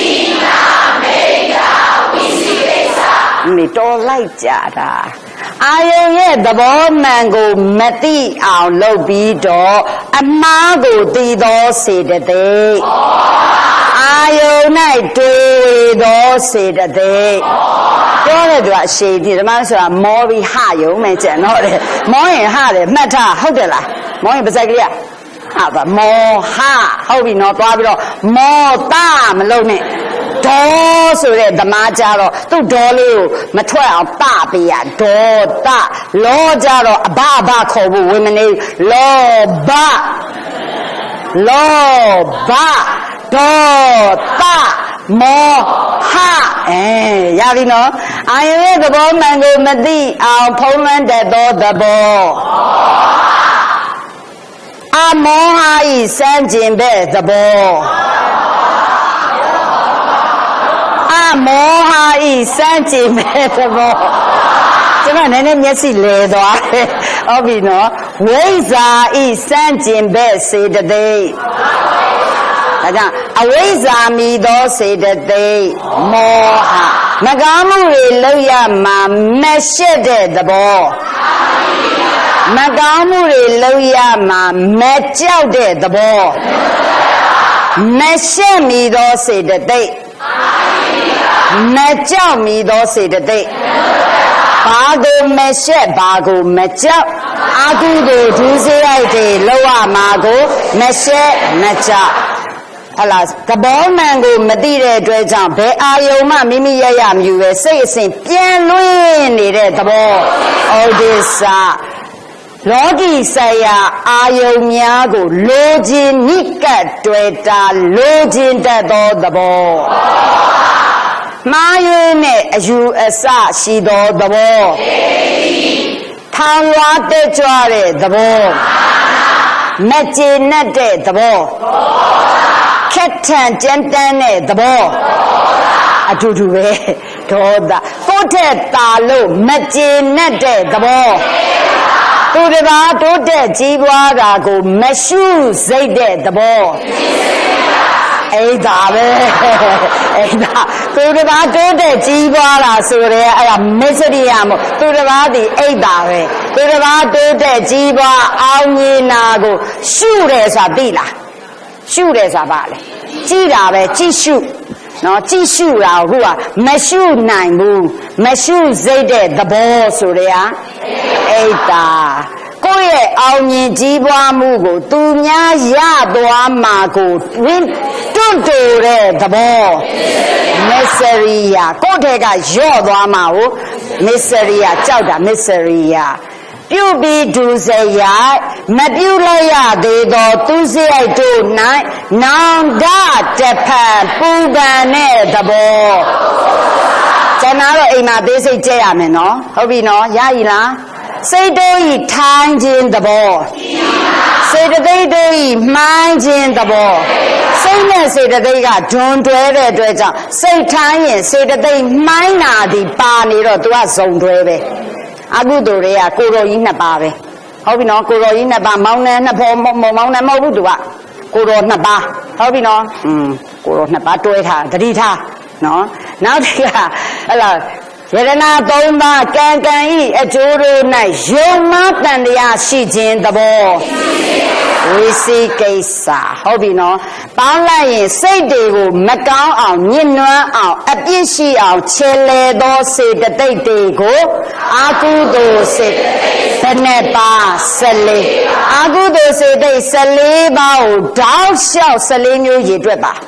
မိတော်လိုက်ကြတာအာယုံရဲ့သဘောမှန်ကိုမသိအောင်လုပ်ပြီးတော့အမှားကိုသိသောစေတသိက်အာယုံ၌တွေ့သောစေတသိက်ပြောတဲ့သူကအရှိဒီဓမ္မဆိုတာမောပြီးဟယုံမယ်ကျန်တော့တယ်မောရင်ဟတယ်မှတ်ထားဟုတ်တယ်လားမောရင်ပါဇက်ကလေးကဟာပါမောဟဟုတ်ပြီနော်သွားပြီးတော့မောတာမလုပ်နဲ့ဒေါဆိုတဲ့ဓမ္မကြတော့သူ့ဒေါလေးကိုမထွက်အောင်တပေးရဒေါတလောကြတော့အဘခေါ်ဖို့ဝိမနေလောဘဒေါတမောဟရပြီနော်အာယုရဲ့သဘောမှန်ကိုမသိအောင်ဖုံးလွှမ်းတတ်သောသဘောအမောဟဤစမ်းကျင်တဲ့သဘောမောဟဤစမ်းကြည့်မဲ့သဘောကျွန်တော်နည်းနည်းမျက်စိလဲသွားတယ်ဟုတ်ပြီနော်ဝိဇ္ဇာဤစမ်းကျင်တဲ့စေတသိက်ဒါကြောင့်အဝိဇ္ဇာမီသောစေတသိက်မောဟမကောင်းမှုတွေလုပ်ရမှာမရှက်တဲ့သဘောမကောင်းမှုတွေလုပ်ရမှာမကြောက်တဲ့သဘောမရှက်မီသောစေတသိက်မကြောက်မီသောစေတသိက်ဘာကိုမရှက်ဘာကိုမကြောက်အာကုသိုလ်ဒုစရိုက်တွေလောက်ရမှာကိုမရှက်မကြဟလာသဘောမှန်ကိုမသိတဲ့အတွက်ကြောင့်ဘယ်အာယုံမှမိမိရရမယူပဲစိတ်အစဉ်ပြန်လွင်နေတဲ့သဘောဩဒိစ္စလောကီဆိုင်ရာအာယုံများကိုလိုချင်နိကတ်တွေ့တာလိုချင်တတ်သောသဘောမှားယွင်းတဲ့အယူအဆရှိသောသဘောထောင်လွှားတက်ကြွတဲ့သဘောမကျေနပ်တဲ့သဘောခက်ထန်ကြမ်းတမ်းတဲ့သဘောအတူတူပဲဒေါသကိုယ့်ထက်သာလို့မကျေနပ်တဲ့သဘောသူတစ်ပါးတိုးတက်ကြီးပွားတာကိုမရှုစိတ်တဲ့သဘောအဲ့ဒါပဲအဲ့ဒါသူတစ်ပါးတိုးတက်ကြီးပွားတာဆိုရဲအဲ့ဒါမစ္စရိယမို့သူတစ်ပါးဒီအဲ့ဒါပဲသူတစ်ပါးတိုးတက်ကြီးပွားအောင်မြင်တာကိုရှုတယ်ဆိုတာသိလားရှုတယ်ဆိုတာဘာလဲကြည့်တာပဲကြည့်ရှုနော်ကြည့်ရှုတာဟိုကမရှုနိုင်ဘူးမရှုစိတ်တဲ့သဘောဆိုရဲအဲ့ဒါကိုယ့်ရဲ့အောင်မြင်ကြီးပွားမှုကိုသူများရသွားမှာကိုတွန့်တိုတဲ့သဘောမစ္စရိယကိုယ့်ထဲကရော့သွားမှာကိုမစ္စရိယကြောက်တာမစ္စရိယပြုပြီးဒုစရိုက်မပြုလိုက်ရသေးသောသူစရိုက်တို့၌နောင်တတဖန်ပူပန်တဲ့သဘောကျွန်တော်တို့အိမ်မှာသေးစိတ်ကြည့်ရမယ်နော်ဟုတ်ပြီနော်ရည်လားစိတ်တို့ဤထိုင်းခြင်းသဘောစေတသိက်တို့ဤမှိုင်းခြင်းသဘောစိတ်နဲ့စေတသိက်ကဒွန်တွဲတဲ့အတွက်ကြောင့်စိတ်ထိုင်းရင်စေတသိက်မှိုင်းတာဒီပါနေတော့သူကဇုံတွဲပဲအကုသိုလ်တွေကကိုတော်ကြီးနှစ်ပါးပဲဟုတ်ပြီနော်ကိုတော်ကြီးနှစ်ပါးမောင်းနှံနှစ်ဖော်မောင်းနှံမဟုတ်ဘူးသူကကိုတော်နှစ်ပါးဟုတ်ပြီနော်ကိုတော်နှစ်ပါးတွဲထားတတိထားနော်နောက်တစ်ခါဟလာယရနာသုံးပါးကံကံဤအကျိုးတို့၌ယုံမတန်တရားရှိခြင်းသဘောဝိသိကိစ္စဟုတ်ပြီနော်ပေါင်းလိုက်ရင်စိတ်တွေကိုမကောင်းအောင်ညှဉ်းနှွမ်းအောင်အပြစ်ရှိအောင်ခြေလေသောစေတသိက်တွေကိုအာကုသိုလ်စေဘယ်နဲ့ပါ14အာကုသိုလ်စေတိတ်14ပါးကိုတောက်လျှောက်14မျိုးရည်တွက်ပါ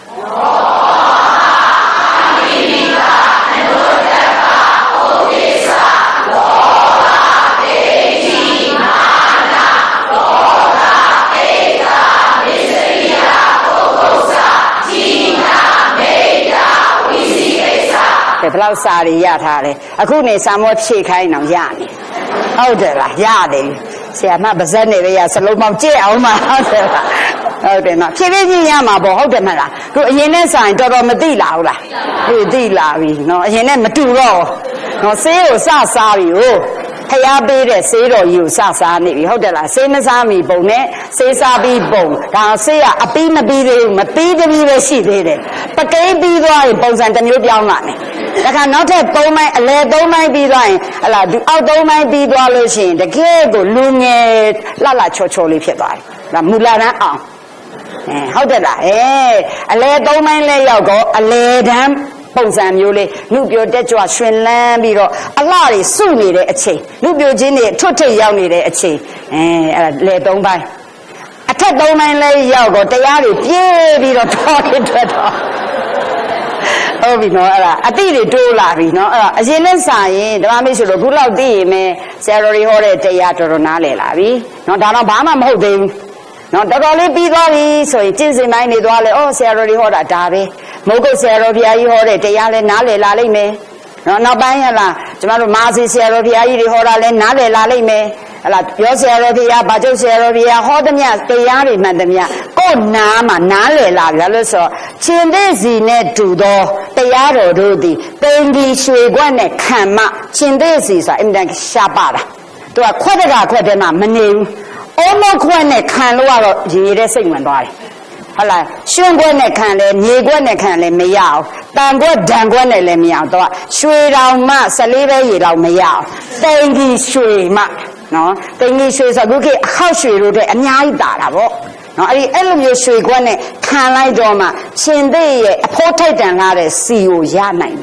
ဘယ်လောက်စာတွေရထားလဲအခုနေစာမောဖြည့်ခိုင်းအောင်ရနေဟုတ်တယ်လားရတယ်ဆရာမပါဇက်နေပဲရစလုံးပေါင်းကြည့်အောင်မဟုတ်တယ်လားဟုတ်တယ်နော်ဖြည့်ဖြည့်ရမှာပေါ့ဟုတ်တယ်မလားသူအရင်နဲ့ဆိုင်တော်တော်မသိလာဘူးလားသိလာပြီနော်အရင်နဲ့မတူတော့နော်ဆေးကိုစစားပြီဟုတ်ဖျားပေးတဲ့ဆေးတော်ကြီးကိုစစားနေပြီဟုတ်တယ်လားဆေးမစားမီပုံနဲ့ဆေးစားပြီးပုံဒါဆေးကအပီးမပြီးသေးဘူးမပြီးတည်းပဲရှိသေးတယ်ပကိန်းပြီးသွားရင်ပုံစံတစ်မျိုးပြောင်းလာတယ်ဒါကနောက်ထပ်3မိုင်အလဲ3မိုင်ပြီးသွားရင်ဟလာဒီအောက်3မိုင်ပြီးသွားလို့ရှိရင်တကယ်ကိုလူငယ်လှလှချောချောလေးဖြစ်သွားတယ်ဒါမူလာတန်းအောင်ဟုတ်တယ်လားအလဲ3မိုင်လဲရောက်တော့အလဲတန်းပုံစံမျိုးလေးလူပြိုတက်ကြွရှင်လန်းပြီးတော့အလှတွေစုနေတဲ့အချိန်လူပြိုချင်းတွေထွတ်ထိပ်ရောက်နေတဲ့အချိန်အဲ့ဒါလဲ3ပိုင်းအထက်3ပိုင်းလဲရောက်တော့တရားတွေပြေးပြီးတော့တော်တွေထွက်တော့ဟုတ်ပြီနော်အဲ့ဒါအတိတွေတိုးလာပြီနော်အဲ့ဒါအရင်နဲ့စာရင်ဓမ္မမိတ်ဆွေတို့ခုလောက်သိရင်မယ်ဆရာတော်တွေဟောတဲ့တရားတော်တော်နားလည်လာပြီနော်ဒါတော့ဘာမှမဟုတ်သေးဘူးနော်တော်တော်လေးပြီးသွားပြီဆိုရင်ကျင့်စဉ်ပိုင်းနေသွားလဲအော်ဆရာတော်တွေဟောတာဒါပဲမဟုတ်ကိုဆရာတော်ဘုရားကြီးဟောတဲ့တရားလဲနားလည်လာလိမ့်မယ်နော်နောက်ပိုင်းဟလားကျမတို့မာစီဆရာတော်ဘုရားကြီးတွေဟောတာလဲနားလည်လာလိမ့်မယ်ဟလားပြောဆရာတော်ဘုရားဗာကျုပ်ဆရာတော်ဘုရားဟောသမျှတရားတွေမှန်သမျှကိုယ်နာမှာနားလည်လာပြီလို့ဆိုရှင်သေးစီနဲ့တူသောတရားတော်တို့သည်တိမ်ဒီရွှေခွက်နဲ့ခံမရှင်သေးစီဆိုတာအင်မတန်ရှားပါတာသူကခွက်တကခွက်တည်းမှာမနေဘူးအိုးမခွက်နဲ့ခံလို့ကတော့ရည်ရတဲ့စိတ်ဝင်သွားတယ်ဟုတ်လားရှင်ခွက်နဲ့ခံလဲမြေခွက်နဲ့ခံလဲမရအောင်တန်ခွက်ဒံခွက်နဲ့လည်းမရအောင်တော့ရွှေတောင်မှ14ပဲရေတော့မရအောင်တိမ်ဒီရွှေမှနော်တိမ်ဒီရွှေဆိုအခုခေတ်အခောက်ရွှေတို့တဲ့အများကြီးတာတာပေါ့နော်အဲ့လိုမျိုးရွှေခွက်နဲ့ခံလိုက်တော့မှရှင်သေးရဲ့အဖို့ထိုက်တန်လာတဲ့စီကိုရနိုင်တယ်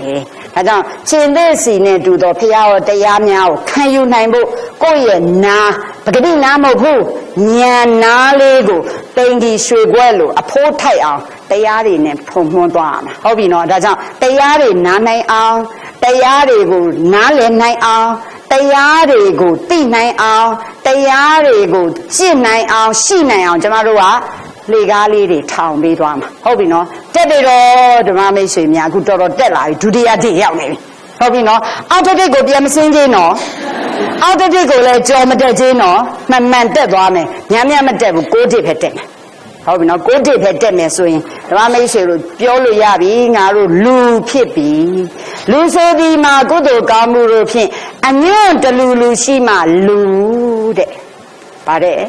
ဒါကြောင့်ရှင်သက်စီနဲ့တူသောဖရာတော်တရားများကိုခံယူနိုင်ဖို့ကိုယ့်ရဲ့နာပဂတိနာမဟုတ်ဘူးဉာဏ်နာလေးကိုတိမ်ဒီရွှေခွက်လို့အဖိုးထိုက်အောင်တရားတွေနဲ့ဖုံမွှန်းသွားရမှာဟုတ်ပြီနော်ဒါကြောင့်တရားတွေနားနိုင်အောင်တရားတွေကိုနားလည်နိုင်အောင်တရားတွေကိုသိနိုင်အောင်တရားတွေကိုကျင့်နိုင်အောင်ရှိနိုင်အောင်ကျမတို့ကလေကားလေးတွေထောင်ပေးသွားမှာဟုတ်ပြီနော်တက်ပြီတော့ဓမ္မမိတ်ဆွေများအခုတော်တော်တက်လာပြီဒုတိယတိရောက်နေပြီဟုတ်ပြီနော်အောက်တစ်ကိုပြန်မစင်းသေးနော်အောက်တစ်ကိုလည်းကြော်မတက်သေးနော်မှန်မှန်တက်သွားမယ်ညံ့ညံ့မတက်ဘူးကိုးတစ်ပဲတက်မယ်ဟုတ်ပြီနော်ကိုးတစ်ပဲတက်မယ်ဆိုရင်ဓမ္မမိတ်ဆွေတို့ပြောလို့ရပြီငါတို့လူဖြစ်ပြီလူဆိုဒီမှာကုသိုလ်ကောင်းမှုတို့ဖြင့်အညွန့်တလူလူရှိမှလူတဲ့ဗါတဲ့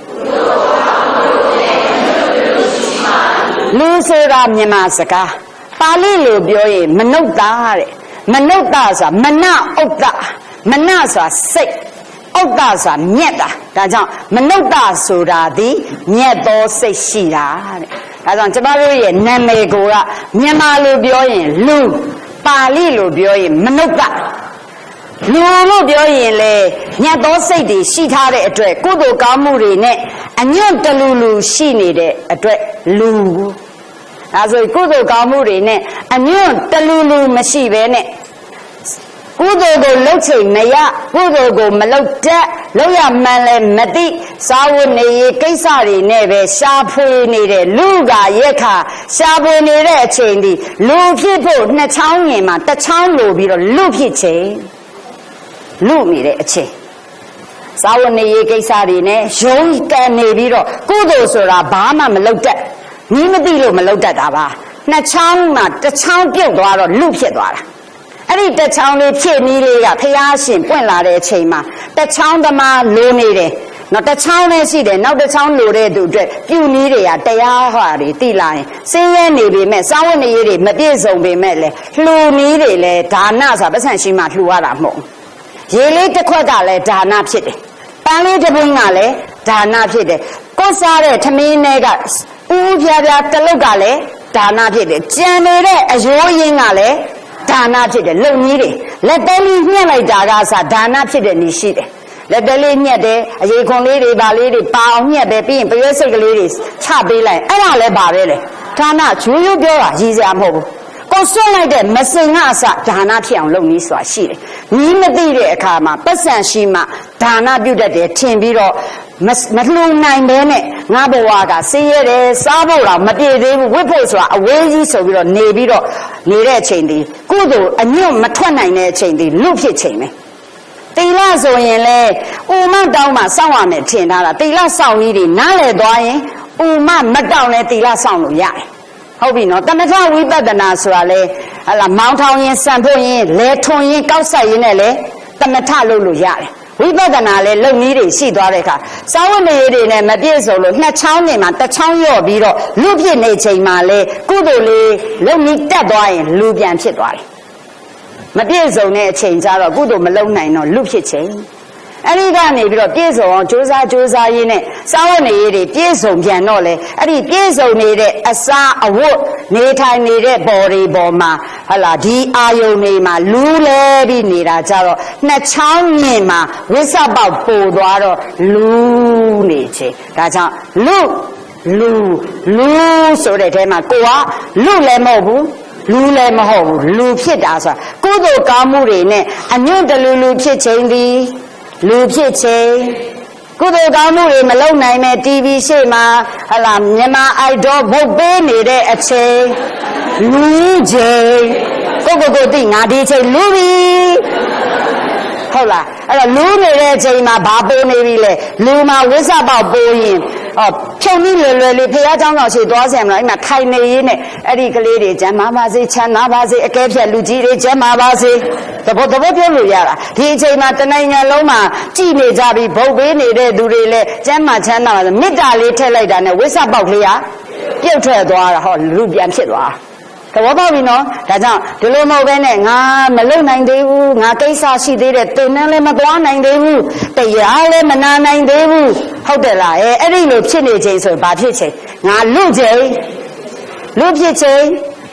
လူဆိုတာမြန်မာစကားပါဠိလိုပြောရင်မနုဿာတဲ့မနုဿာဆိုတာမနဥဒ္ဒမနဆိုတာစိတ်ဥဒ္ဒဆိုတာမြတ်တာဒါကြောင့်မနုဿာဆိုတာဒီမြတ်သောစိတ်ရှိတာတဲ့ဒါကြောင့်ကျမတို့ရဲ့နာမည်ကိုကမြန်မာလိုပြောရင်လူပါဠိလိုပြောရင်မနုဿာလူလို့ပြောရင်လေညတ်သောစိတ်တွေရှိထားတဲ့အတွက်ကုသိုလ်ကောင်းမှုတွေနဲ့အညွန့်တလူလူရှိနေတဲ့အတွက်လူဒါဆိုကုသိုလ်ကောင်းမှုတွေနဲ့အညွန့်တလူလူမရှိဘဲနဲ့ကုသိုလ်ကိုလုပ်ချိန်မရကုသိုလ်ကိုမလုပ်တတ်လုပ်ရမှန်းလဲမသိစာဝတ်နေရေးကိစ္စတွေနဲ့ပဲရှားဖွေနေတဲ့လူကရက်ခါရှားဖွေနေတဲ့အချိန်ဒီလူဖြစ်ဖို့နှစ်ချောင်းငင်မှာတစ်ချောင်းလိုပြီးတော့လူဖြစ်ချိန်လူနေတဲ့အချိန်စာဝတ်နေရေးကိစ္စတွေနဲ့ရုံးကန်နေပြီးတော့ကုသိုလ်ဆိုတာဘာမှမလုပ်တတ်နီးမသိလို့မလုပ်တတ်တာပါနှစ်ချောင်းမှာတစ်ချောင်းပြုတ်သွားတော့လူဖြစ်သွားတာအဲ့ဒီတစ်ချောင်းလေးဖြစ်နီးလေးကဖျားရှင်ပွင့်လာတဲ့အချိန်မှာတစ်ချောင်းသမားလိုနေတယ်နောက်တစ်ချောင်းလေးရှိတယ်နောက်တစ်ချောင်းလိုတဲ့သူအတွက်ပြုနီးတွေကတရားဟောတွေတိလာရင်စင်းရဲနေပေမဲ့စာဝတ်နေရေးတွေမပြည့်စုံပေမဲ့လေလှူနီးတွေလဲဒါနဆိုတာပတ်စံရှိမှလှူရတာမဟုတ်ရေလေးတစ်ခွက်ကလည်းဒါနဖြစ်တယ်ပန်းလေးတစ်ပွင့်ကလည်းဒါနဖြစ်တယ်ကိုယ်စားတဲ့ထမင်းတွေကဦးပြပြတလုတ်ကလည်းဒါနဖြစ်တယ်ကြံနေတဲ့အယိုးရင်းကလည်းဒါနဖြစ်တယ်လုံကြီးတွေလက်တဲလေးညှက်လိုက်တာကစဒါနဖြစ်တဲ့နေရှိတယ်လက်တဲလေးညှက်တယ်အရေခွန်လေးတွေပါလေးတွေပါအောင်ညှက်တယ်ပြီးရင်ပရွေးစိတ်ကလေးတွေချပေးလိုက်အဲ့ဒါလည်းပါပဲလေဒါနချိုးရိုးပြောတာရည်စရာမဟုတ်ဘူးကိုစွန့်လိုက်တဲ့မစင်ကအစဒါနဖြစ်အောင်လုပ်နည်းဆိုတာရှိတယ်။နီးမသိတဲ့အခါမှာပတ်စံရှိမှဒါနပြုတတ်တယ်ထင်ပြီးတော့မလှူနိုင်ဘဲနဲ့ငါဘဝကဆေးရတယ်စားဖို့တော့မပြေသေးဘူးဝိဖို့ဆိုတာအဝေးကြီးဆိုပြီးတော့နေပြီးတော့နေတဲ့အချိန်ဒီကုသိုလ်အညွန့်မထွက်နိုင်တဲ့အချိန်ဒီလူဖြစ်ချိန်ပဲ။တိလဆိုရင်လေဥမတောင်းမှစောင့်ရမယ်ထင်ထားတာတိလစောင့်ကြီးတွေနားလေသွားရင်ဥမမတောင်းလဲတိလစောင့်လို့ရတယ်။ဟုတ်ပြီနော်တမထဝိပဿနာဆိုတာလေဟလာမောင်းထောင်ရင်စံဖို့ရင်လဲထွန်ရင်ကောက်ဆက်ရင်လည်းတမထလုပ်လို့ရတယ်ဝိပဿနာလည်းလုံနည်းတွေရှိသွားတဲ့အခါစာဝတ်နေရေးတွေနဲ့မပြည့်စုံလို့နှစ်ချောင်းနေမှာတစ်ချောင်းရော့ပြီးတော့လူဖြစ်နေချိန်မှာလေကုသိုလ်လေးလုံနည်းတက်သွားရင်လူပြန်ဖြစ်သွားတယ်မပြည့်စုံတဲ့အချိန်ကျတော့ကုသိုလ်မလုံနိုင်တော့လူဖြစ်ချိန်အဲ့ဒီကနေပြီးတော့ပြည့်စုံအောင်ကြိုးစားရင်းနဲ့စာဝတ်နေရေးတွေပြည့်စုံပြန်တော့လေအဲ့ဒီပြည့်စုံနေတဲ့အစာအဝတ်နေထိုင်နေတဲ့ပေါ်တွေပေါ်မှာဟလာဒီအာယုန်တွေမှာလူးလဲပြီးနေတာကြတော့နှစ်ချောင်းမြင်မှာဝိသပေါက်ပို့သွားတော့လူနေခြင်းဒါကြောင့်လူဆိုတဲ့ထဲမှာကိုကလူလည်းမဟုတ်ဘူးလူလည်းမဟုတ်ဘူးလူဖြစ်တာဆိုတာကုသိုလ်ကောင်းမှုတွေနဲ့အညွန့်တလူဖြစ်ခြင်းဒီလူဖြစ်ချင်းကုသိုလ်ကောင်းမှုတွေမလုပ်နိုင်မဲ့ TV ရှေ့မှာဟလာမြန်မာအိုက်ဒေါဘုတ်ပေးနေတဲ့အချိန်လူချင်းကိုတိငါဒီချိန်လူပြီဟုတ်လားအဲ့တော့လူနေတဲ့အချိန်မှာဘာပိုးနေပြီလဲလူမှာဝိသပေါက်ပိုးရင်ဖြုံပြီးလွယ်လေးဖះเจ้าတော်ရှိသွားစရာမလိုအဲ့မှာထိုင်နေရင်းနဲ့အဲ့ဒီကလေးတွေကျမ်းမာပါစေချမ်းသာပါစေအကဲဖြတ်လူကြီးတွေကျမ်းမာပါစေသဘောပြောလို့ရတာဒီအချိန်မှာတနိုင်ငံလုံးမှာကြည်နေကြပြီးဗုတ်ပေးနေတဲ့သူတွေလည်းကျမ်းမာချမ်းသာပါစေမေတ္တာလေးထည့်လိုက်တာနဲ့ဝိသပေါက်လေးကပြုတ်ထွက်သွားတာဟောလူပြန်ဖြစ်သွားသဘောပေါက်ပြီနော်ဒါကြောင့်ဒီလိုမဟုတ်ဘဲနဲ့ငါမလုံနိုင်သေးဘူးငါကိစ္စရှိသေးတယ်တင်နှန်းလည်းမသွားနိုင်သေးဘူးတရားလည်းမနာနိုင်သေးဘူးဟုတ်တယ်လားအဲ့ဒီလိုဖြစ်နေချိန်ဆိုရင်ဘာဖြစ်ချိန်ငါလူချိန်လူဖြစ်ချိန်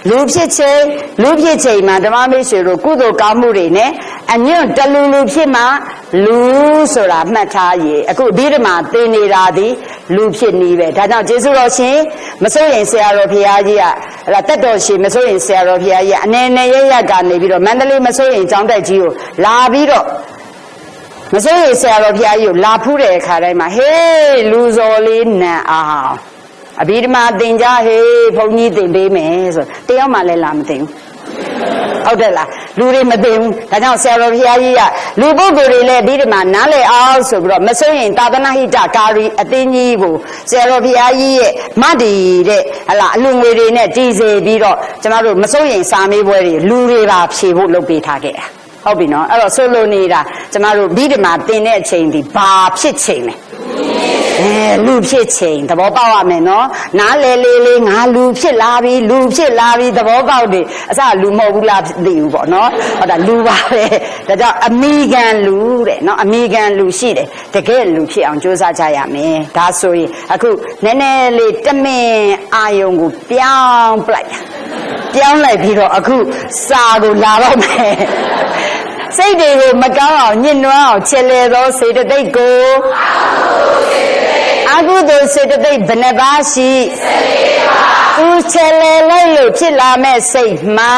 လူဖြစ်ချိန်မှာဓမ္မမိတ်ဆွေတို့ကုသိုလ်ကောင်းမှုတွေနဲ့အညွန့်တလူဖြစ်မှလူဆိုတာမှတ်ထားရေအခုဒီဓမ္မသင်နေတာဒီလူဖြစ်နေပဲဒါကြောင့်ကျေးဇူးတော်ရှင်မစိုးရင်ဆရာတော်ဘုရားကြီးကတက်တော်ရှင်မစိုးရင်ဆရာတော်ဘုရားကြီးအနေနဲ့ရကနေပြီးတော့မန္တလေးမစိုးရင်ကျောင်းတက်ကြီးကိုလာပြီးတော့မစိုးရင်ဆရာတော်ဘုရားကြီးကိုလာဖူးတဲ့အခါတိုင်းမှာဟေးလူစော်လေးနန်အောင်အဘိဓမ္မာသင်ကြဟေးဘုန်းကြီးသင်ပေးမယ်ဆိုတယောက်မှလည်းလာမသိဘူးဟုတ်တယ်လားလူတွေမသိဘူးဒါကြောင့်ဆရာတော်ဘုရားကြီးကလူပုဂ္ဂိုလ်တွေလည်းအဘိဓမ္မာနားလည်အောင်ဆိုပြီးတော့မစိုးရင်သာသနာဟိတကာရီအသင်းကြီးကိုဆရာတော်ဘုရားကြီးရဲ့မတ္တီတဲ့ဟလာအလူငွေတွေနဲ့တည်စေပြီးတော့ကျမတို့မစိုးရင်စာမေးပွဲတွေလူတွေပါဖြေဖို့လုပ်ပေးထားခဲ့တာဟုတ်ပြီနော်အဲ့တော့ဆိုလိုနေတာကျမတို့ဘိဓမ္မာသင်တဲ့အချိန်ဒီဘာဖြစ်ချိန်လဲလူဖြစ်ချိန်သဘောပေါက်ရမယ်နော်နားလေလေးငါလူဖြစ်လာပြီသဘောပေါက်တယ်အစလူမဟုတ်ဘူးလားသိဘူးပေါ့နော်ဟုတ်တာလူပါပဲဒါကြောင့်အမိခံလူတဲ့နော်အမိခံလူရှိတယ်တကယ်လူဖြစ်အောင်ကြိုးစားကြရမယ်ဒါဆိုရင်အခုနည်းနည်းလေးတမင်အာယုံကိုပြောင်းလိုက်ပြီးတော့အခုစာကိုလာတော့မယ်စိတ်တွေကိုမကောင်းအောင်ညှဉ်းနှွမ်းအောင်ချေလေသောစေတသိက်ကိုအကုသိုလ်စေတသိက်ဘယ်နှပါရှိ14ပါးသူချေလေလိုက်လို့ဖြစ်လာမဲ့စိတ်မှာ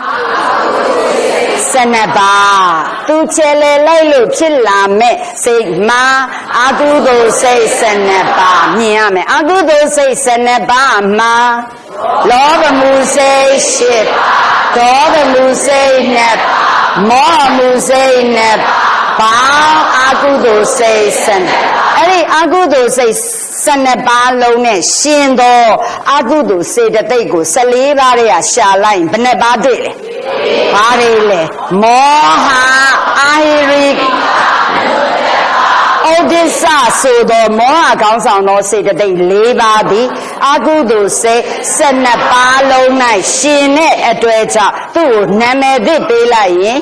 12ပါးသူချေလေလိုက်လို့ဖြစ်လာမဲ့စိတ်မှာအကုသိုလ်စိတ်12ပါးမြင်ရမယ်အကုသိုလ်စိတ်12ပါးမှာလောဘမှုစိတ်8ပါးဒေါသမှုစိတ်2ပါးမောဟမှုစိတ်နဲ့ပေါင်းအကုသိုလ်စိတ်12အဲ့ဒီအကုသိုလ်စိတ်12ပါးလုံးနဲ့ရှင်သောအကုသိုလ်စေတသိက်ကို14ပါးရဲ့ရှာလိုက်ဘယ်နှပါးတွေ့လဲဘာတွေလဲမောဟအာဟိရိဩဒိစ္စဆိုသောမောဟကောင်းဆောင်သောစေတသိက်4ပါးသည်အကုသိုလ်စိတ်12ပါးလုံး၌ရှင်တဲ့အတွက်ကြောင့်သူ့ကိုနာမည်သစ်ပေးလိုက်ရင်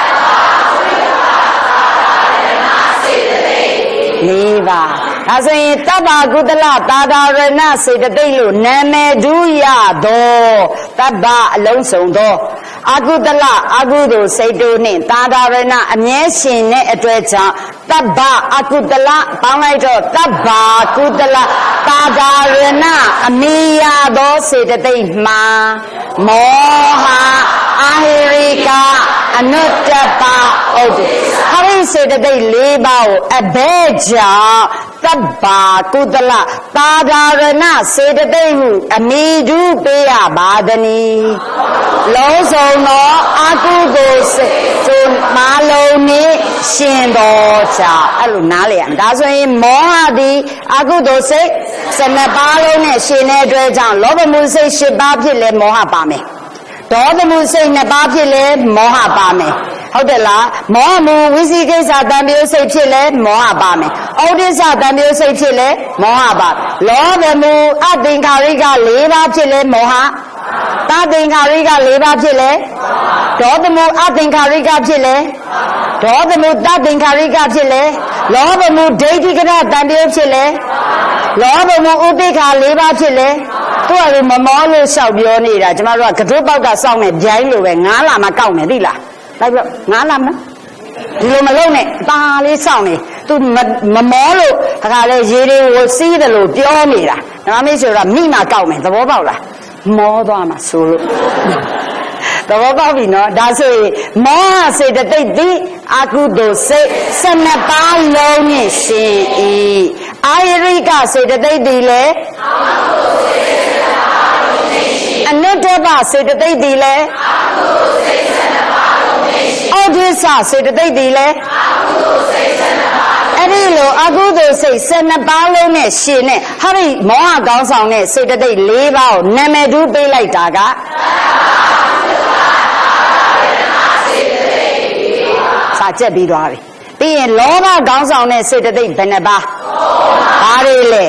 4ပါးဒါဆိုရင်တပ္ပကုသလသာသာရဏစေတသိက်လို့နာမည်တူရသောတပ္ပအလုံးစုံသောအကုသလအကုသိုလ်စိတ်တို့နှင့်သာသာရဏအမြဲရှင်တဲ့အတွက်ကြောင့်တပ္ပအကုသလပေါင်းလိုက်တော့တပ္ပကုသလသာသာရဏအမိရသောစေတသိက်မှာမောဟအာဟိရိကအနုတ္တပဩဒိဟာရိစေတသိက်4ပါးကိုအဘဲကြောင့်တပ္ပကုသလသာသာရဏစေတသိက်ဟုအမိတူပေးရပါသည်။လုံးစုံသောအကုသိုလ်စိတ်တို့မလုံးနှင့်ရှင်တော်ကြောင့်အဲ့လိုနားလေရမယ်ဒါဆိုရင်မောဟသည်အကုသိုလ်စိတ်12ပါးလုံးနဲ့ရှင်တဲ့အတွက်ကြောင့်လောဘမှုစိတ်10ပါးဖြစ်လဲမောဟပါမယ်ဒေါသမှုစိတ်2ပါးဖြစ်လဲမောဟပါမယ်ဟုတ်တယ်လားမောဟမှုဝိသိကိစ္စတံပြုစိတ်ဖြစ်လဲမောဟပါမယ်ဩဒိစ္စတံပြုစိတ်ဖြစ်လဲမောဟပါလောဘမှုအသင်္ခါရိက4ပါးဖြစ်လဲမောဟသသင်္ခါရိက4ပါးဖြစ်လဲဒေါသမှုအသင်္ခါရိကဖြစ်လဲဒေါသမှုသသင်္ခါရိကဖြစ်လဲလောဘမှုဒိဋ္ဌိကရတံပြုဖြစ်လဲလောဘမှုဥပိ္ပခာ4ပါးဖြစ်လဲသူကမမောလို့ရှောက်ပြောနေတာကျမတို့ကကတုပေါက်ကစောင့်နေဗျိုင်းလိုပဲ9လမှကောက်မယ်သိလားလိုက်ပြီး9လမှဒီလိုမလုပ်နဲ့ပါလေးစောင့်နေသူမမောလို့ခါလဲရေတွေကိုစီးတယ်လို့ပြောနေတာဓမ္မမိတ်ဆိုတာမိမှကောက်မယ်သဘောပေါက်လားမောသွားမှာဆိုလို့သဘောပေါက်ပြီနော်ဒါဆိုရင်မောဟစေတသိက်သည်အကုသိုလ်စိတ်12ပါးလုံးနှင့်ရှင်၏အာယရိကစေတသိက်သည်လည်းအနုတ္တပစေတသိက်သည်လည်းဩဒိစ္စစေတသိက်သည်လည်းအဲ့ဒီလိုအကုသိုလ်စိတ်12ပါးလုံးနဲ့ရှင်နဲ့ဟာဒီမောဟကောင်းဆောင်တဲ့စေတသိက်4ပါးကိုနာမည်တူပေးလိုက်တာကစာချက်ပြီးသွားပြီပြီးရင်လောဘကောင်းဆောင်တဲ့စေတသိက်ဘယ်နှပါးဘာတွေလဲ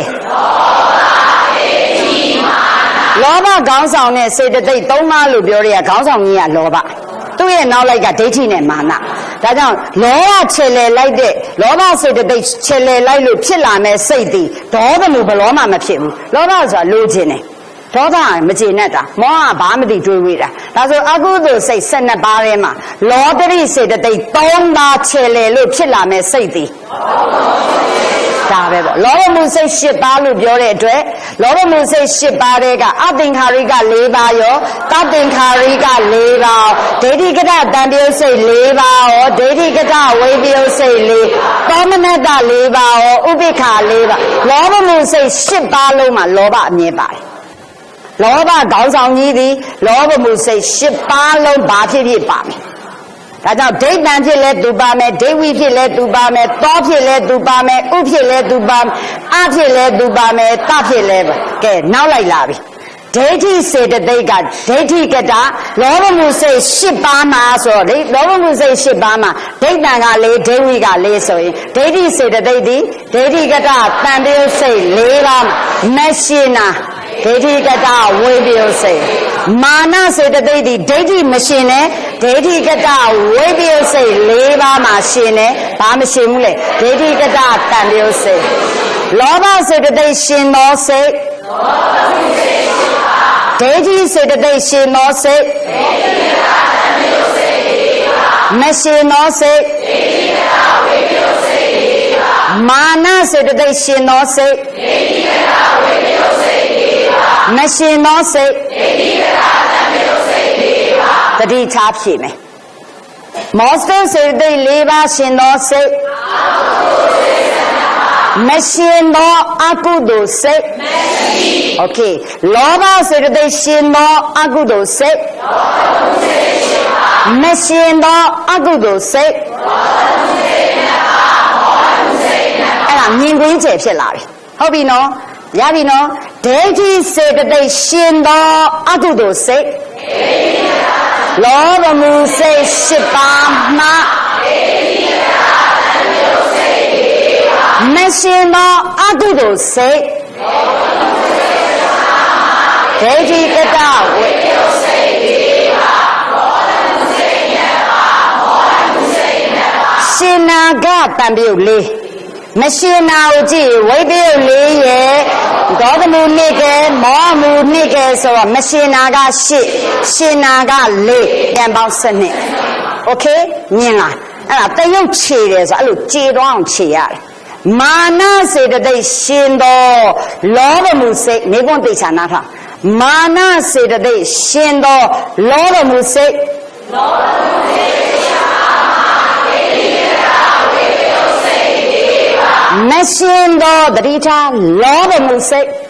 လောဘကောင်းဆောင်တဲ့စေတသိက်3ပါးလို့ပြောရတဲ့ခေါင်းဆောင်ကြီးကလောဘသူ့ရဲ့နောက်လိုက်ကဒိဋ္ဌိနဲ့မာနဒါကြောင့်လောဘချေလေလိုက်တဲ့လောဘစေတသိက်ချေလေလိုက်လို့ဖြစ်လာမဲ့စိတ်သည်ဒေါသမှုဘလောမှမဖြစ်ဘူးလောဘဆိုတာလိုချင်တယ်ဒေါသမကျေနပ်တာမောဟဘာမှမသိတွေးဝေးတာဒါဆိုအကုသိုလ်စိတ်12ပါးထဲမှာလောတရိစေတသိက်3ပါးချေလေလို့ဖြစ်လာမဲ့စိတ်သည်ဒါပဲပေါ့လောဘမှုစိတ်10ပါးလို့ပြောတဲ့အတွက်လောဘမှုစိတ်10ပါးတွေကအသင်္ခါရိက4ပါးရောတသင်္ခါရိက4ပါးဒိဋ္ဌိကတတံပြုတ်စိတ်4ပါးရောဒိဋ္ဌိကတဝိပယုတ်စိတ်4သောမနတ4ပါးရောဥပိ္ပခာ4ပါးလောဘမှုစိတ်10ပါးလုံးမှာလောဘအမြဲပါတယ်လောဘခေါင်းဆောင်ကြီးသည်လောဘမှုစိတ်10ပါးလုံးဘာဖြစ်ဖြစ်ပါမယ်ဒါကြောင့်ဒိဋ္ဌံဖြစ်လဲသူပါမယ်ဒိဋ္ဌိဖြစ်လဲသူပါမယ်သောဖြစ်လဲသူပါမယ်ဥဖြစ်လဲသူပါမယ်အဖြစ်လဲသူပါမယ်တဖြစ်လဲကဲနောက်လိုက်လာပြီဒိဋ္ဌိစေတသိက်ကဒိဋ္ဌိကတလောဘမှုစိတ်10ပါးမှာဆိုတော့လောဘမှုစိတ်10ပါးမှာဒိဋ္ဌံက4ဒိဋ္ဌိက4ဆိုရင်ဒိဋ္ဌိစေတသိက်ဒီဒိဋ္ဌိကတတန်တရုပ်စိတ်4ပါးမရှိနာဒိဋ္ဌိကတဝိပယုတ်စိတ်မာနစေတသိက်ဒီဒိဋ္ဌိမရှင်နဲ့ဒိဋ္ဌိကတဝိပယုတ်စိတ်4ပါးမှာရှင်နဲ့ဘာမရှင်ဘူးလေဒိဋ္ဌိကတတန်တရုပ်စိတ်လောဘစေတသိက်ရှင်သောစိတ်ဒိဋ္ဌိစေတသိက်ရှင်သောစိတ်မရှင်သောစိတ်မာနစေတသိက်ရှင်သောစိတ်မရှင်သောစိတ်တတိထားဖြည့်မယ်မောစတစေတသိက်4ပါးရှင်သောစိတ်မရှင်သောအကုသိုလ်စိတ်โอเคလောဘစေတသိက်ရှင်သောအကုသိုလ်စိတ်မရှင်သောအကုသိုလ်စိတ်အဲ့ဒါမြင်ကွင်းကျယ်ဖြစ်လာပြီဟုတ်ပြီနော်ရပြီနော်ဒိဋ္ဌိစေတသိက်ရှင်သောအကုသိုလ်စိတ်လောဘမှုစိတ်10ပါးမှမရှင်သောအကုသိုလ်စိတ်ဒိဋ္ဌိကတဝိပယုတ်စိတ်ရှင်နာကတံပြုတ်လေးမရှင်နာကိုကြည့်ဝိပယုတ်လေးရဲ့ဒေါသမှုနှစ်ကဲမောဟမှုနှစ်ကဲဆိုတော့မရှင်နာက8ရှင်နာက4ပြန်ပေါင်း7โอเคမြင်လားအဲ့ဒါတရုတ်ခြေတယ်ဆိုအဲ့လိုခြေတော့အောင်ခြေရတယ်မာနစေတသိက်ရှင်သောလောဘမှုစိတ်နေပွန်သိချာနာထားမာနစေတသိက်ရှင်သောလောဘမှုစိတ်မရှင်သောတတိထားလောဘမှုစိတ်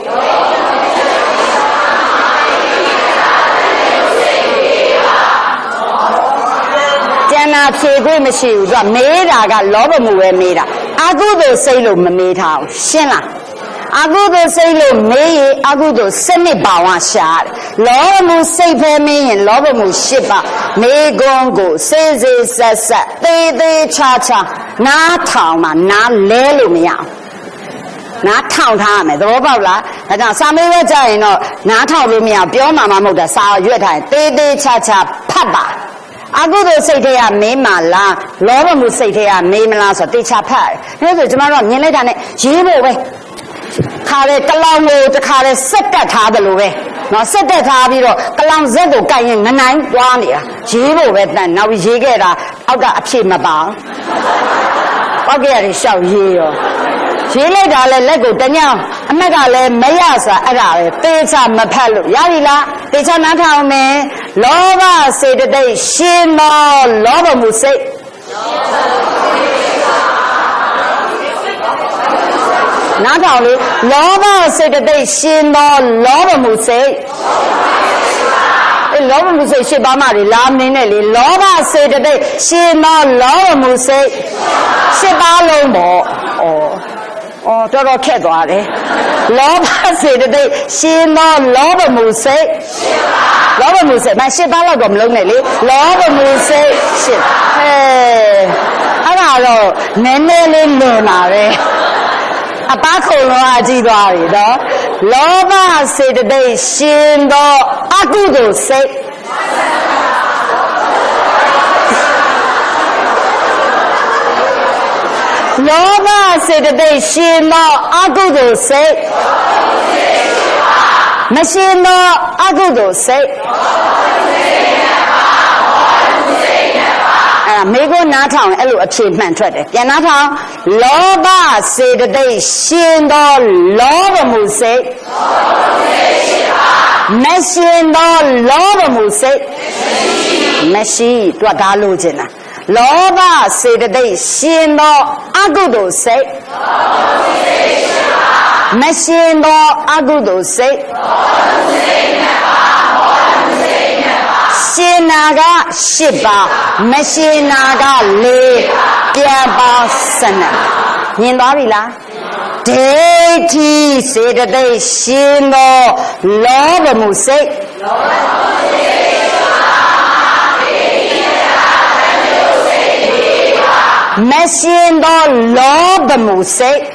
ကျန်တာဖြေခွင့်မရှိဘူးသူကမေးတာကလောဘမှုပဲမေးတာအကုသိုလ်စိတ်လို့မမေးထားဘူးရှင်းလားအကုသိုလ်စိတ်လို့မေးရင်အကုသိုလ်7ပါးဝရှာတယ်လောဘမှုစိတ်ပဲမေးရင်လောဘမှု10ပါးမေးခွန်းကိုစေးစေးဆက်ဆက်သေးသေးချာချာနားထောင်မှနားလဲလို့မရအောင်နားထောင်ထားရမယ်သဘောပေါက်လားဒါကြောင့်စာမေးပွဲကြရင်တော့နားထောင်လို့မရပြောမှမဟုတ်တာစာရွက်ထားရင်သေးသေးချာချာဖတ်ပါအကုသိုလ်စိတ်တွေကမေးမှလားလောဘမှုစိတ်တွေကမေးမလားဆိုတေချာဖတ်တယ်ဒါဆိုကျွန်တော်တို့မြင်လိုက်တာနဲ့ရေးဖို့ပဲခါတဲ့ကလောင်ကိုတခါတဲ့စက်တက်ထားတယ်လို့ပဲနော်စက်တက်ထားပြီးတော့ကလောင်ဇက်ကိုကိုင်ရင်ငနိုင်သွားနေတာရေးဖို့ပဲတန်နောက်ပြီးရေးခဲ့တာအောက်ကအဖြစ်မပါပေါက်ကရတယ်ရှောက်ရေးရောရေးလိုက်တာလဲလက်ကိုတညောင်းအမက်ကလည်းမရစာအဲ့ဒါပဲတေချာမဖတ်လို့ရပြီလားတေချာနားထောင်မယ်လောဘစေတသိက်ရှင်သောလောဘမှုစိတ်နားထောင်လေလောဘစေတသိက်ရှင်သောလောဘမှုစိတ်လောဘမှုစိတ်10ပါးမှလာမင်းနဲ့လေလောဘစေတသိက်ရှင်သောလောဘမှုစိတ်10ပါးလုံးပေါ့တော်တော်ခက်သွားတယ်လောဘစေတသိက်ရှင်သောလောဘမှုစိတ်လောဘမှုစိတ်မ10ပါးလောက်တော့မလုံးနဲ့လေလောဘမှုစိတ်10အဲ့ဒါတော့နည်းနည်းလေးလွန်လာပဲအပခုံလုံးအကြည့်သွားပြီနော်လောဘစေတသိက်ရှင်သောအကုသိုလ်စိတ်လောဘစေတသိက်ရှင်သောအကုသိုလ်စိတ်မမရှင်သောအကုသိုလ်စိတ်မိကိုနားထောင်အဲ့လိုအဖြေမှန်ထွက်တယ်ပြန်နားထောင်လောဘစေတသိက်ရှင်သောလောဘမှုစိတ်မရှင်သောလောဘမှုစိတ်မရှိတွက်သားလို့ခြင်းလားလောဘစေတသိက်ရှင်သောအကုသိုလ်စိတ်မရှင်သောအကုသိုလ်စိတ်ရှင်နာက8ပါးမရှင်နာက4ပြန်ပါ12မြင်သွားပြီလားဒိဋ္ဌိစေတသိက်ရှင်သောလောဘမှုစိတ်မရှင်သောလောဘမှုစိတ်